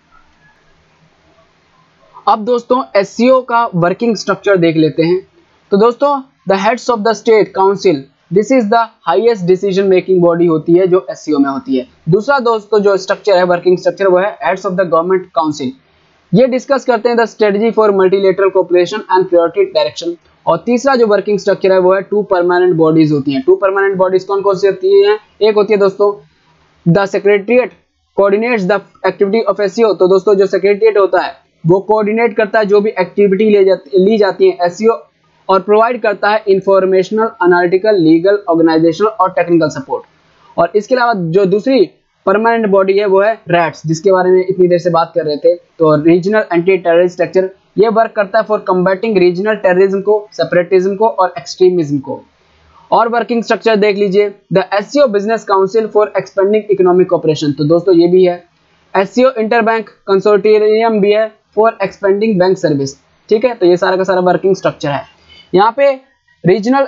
अब दोस्तों एससीओ का वर्किंग स्ट्रक्चर देख लेते हैं। तो दोस्तों the heads of the state council, this is the highest decision making body होती है जो एससीओ में होती है। दूसरा दोस्तों जो स्ट्रक्चर है वर्किंग स्ट्रक्चर वो है heads of the government council, ये डिस्कस करते हैं the strategy for multilateral cooperation and priority direction. और तीसरा जो वर्किंग स्ट्रक्चर है वो है टू परमानेंट बॉडीज होती हैं। टू परमानेंट बॉडीज कौन कौन सी होती हैं? एक होती है दोस्तों the secretariat coordinates the activity of SCO. तो दोस्तों जो सेक्रेटरीट होता है वो कोऑर्डिनेट करता है जो भी एक्टिविटी ली जाती है एससीओ, और प्रोवाइड करता है इंफॉर्मेशनल, एनालिटिकल, लीगल, ऑर्गेनाइजेशनल और टेक्निकल सपोर्ट। और इसके अलावा जो दूसरी परमानेंट बॉडी है वो है रैट्स, जिसके बारे में इतनी देर से बात कर रहे थे। तो रीजनल एंटी टेररिस्ट स्ट्रक्चर, ये वर्क करता है फॉर कम्बैटिंग रीजनल टेररिज्म को, सेपरेटिज्म को और एक्सट्रीमिज्म को। और वर्किंग स्ट्रक्चर देख लीजिए the SCO business council for expanding economic cooperation. तो दोस्तों ये भी है। एससीओ इंटरबैंक कंसोर्टियम भी है फॉर एक्सपेंडिंग बैंक सर्विस, ठीक है। तो ये सारा का सारा वर्किंग स्ट्रक्चर है। यहाँ पे रीजनल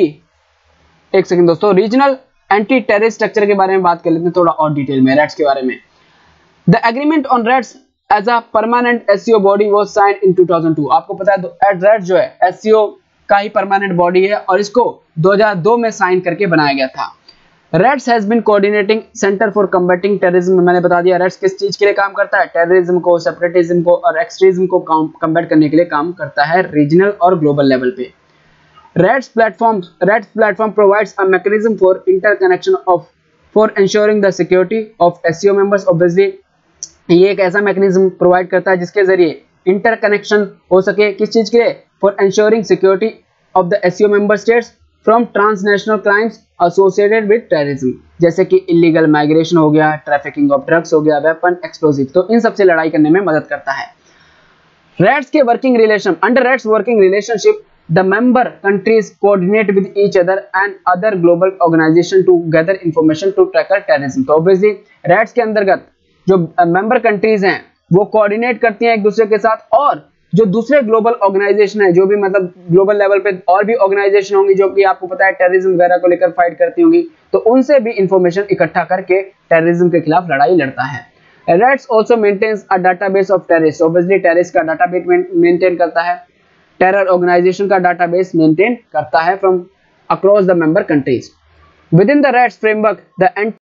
एंटी टेररिस्ट स्ट्रक्चर के बारे में बात कर लेते हैं थोड़ा और डिटेल में, रैट्स के बारे में। The agreement on RATS as a permanent SCO body was signed in 2002। आपको पता है रैट्स जो है एससीओ का ही परमानेंट बॉडी है और इसको 2002 में साइन करके बनाया गया था। RATS has been coordinating centre for combating terrorism. मैंने बता दिया रैट्स किस चीज के लिए काम करता है, टेररिज्म को, सेपरेटिज्म को और एक्सट्रीमिज्म को कम्बैट करने के लिए काम करता है रीजनल और ग्लोबल लेवल पे। RATS platform provides a mechanism for interconnection for ensuring the security of SCO members. Obviously ये एक ऐसा मैकेनिज्म प्रोवाइड करता है जिसके जरिए इंटरकनेक्शन हो सके, किस चीज के लिए, for ensuring security of the SCO member states from transnational crimes associated with terrorism, जैसे कि इलीगल माइग्रेशन हो गया, ट्रैफिकिंग ऑफ ड्रग्स हो गया, वेपन, एक्सप्लोजिव। तो इन सबसे लड़ाई करने में मदद करता है। रैट्स के working relation, under RATS working relationship the member countries coordinate with each other and other global organization to gather information to tackle terrorism. तो ऑब्वियसली रैट्स के अंतर्गत जो मेंबर कंट्रीज हैं वो कोऑर्डिनेट करती हैं एक दूसरे के साथ, और जो दूसरे ग्लोबल ऑर्गेनाइजेशन है, जो भी मतलब ग्लोबल लेवल पे और भी ऑर्गेनाइजेशन होंगी जो कि आपको पता है टेररिज्म वगैरह को लेकर फाइट करती होंगी, तो उनसे भी इंफॉर्मेशन इकट्ठा करके टेररिज्म के खिलाफ लड़ाई लड़ता है। RATS also maintains a database of terrorist. Obviously terrorist का डाटाबेस मेंटेन करता है, टेरर ऑर्गेनाइजेशन का डाटाबेस मेंटेन करता है from across the member countries. Within the RATS framework the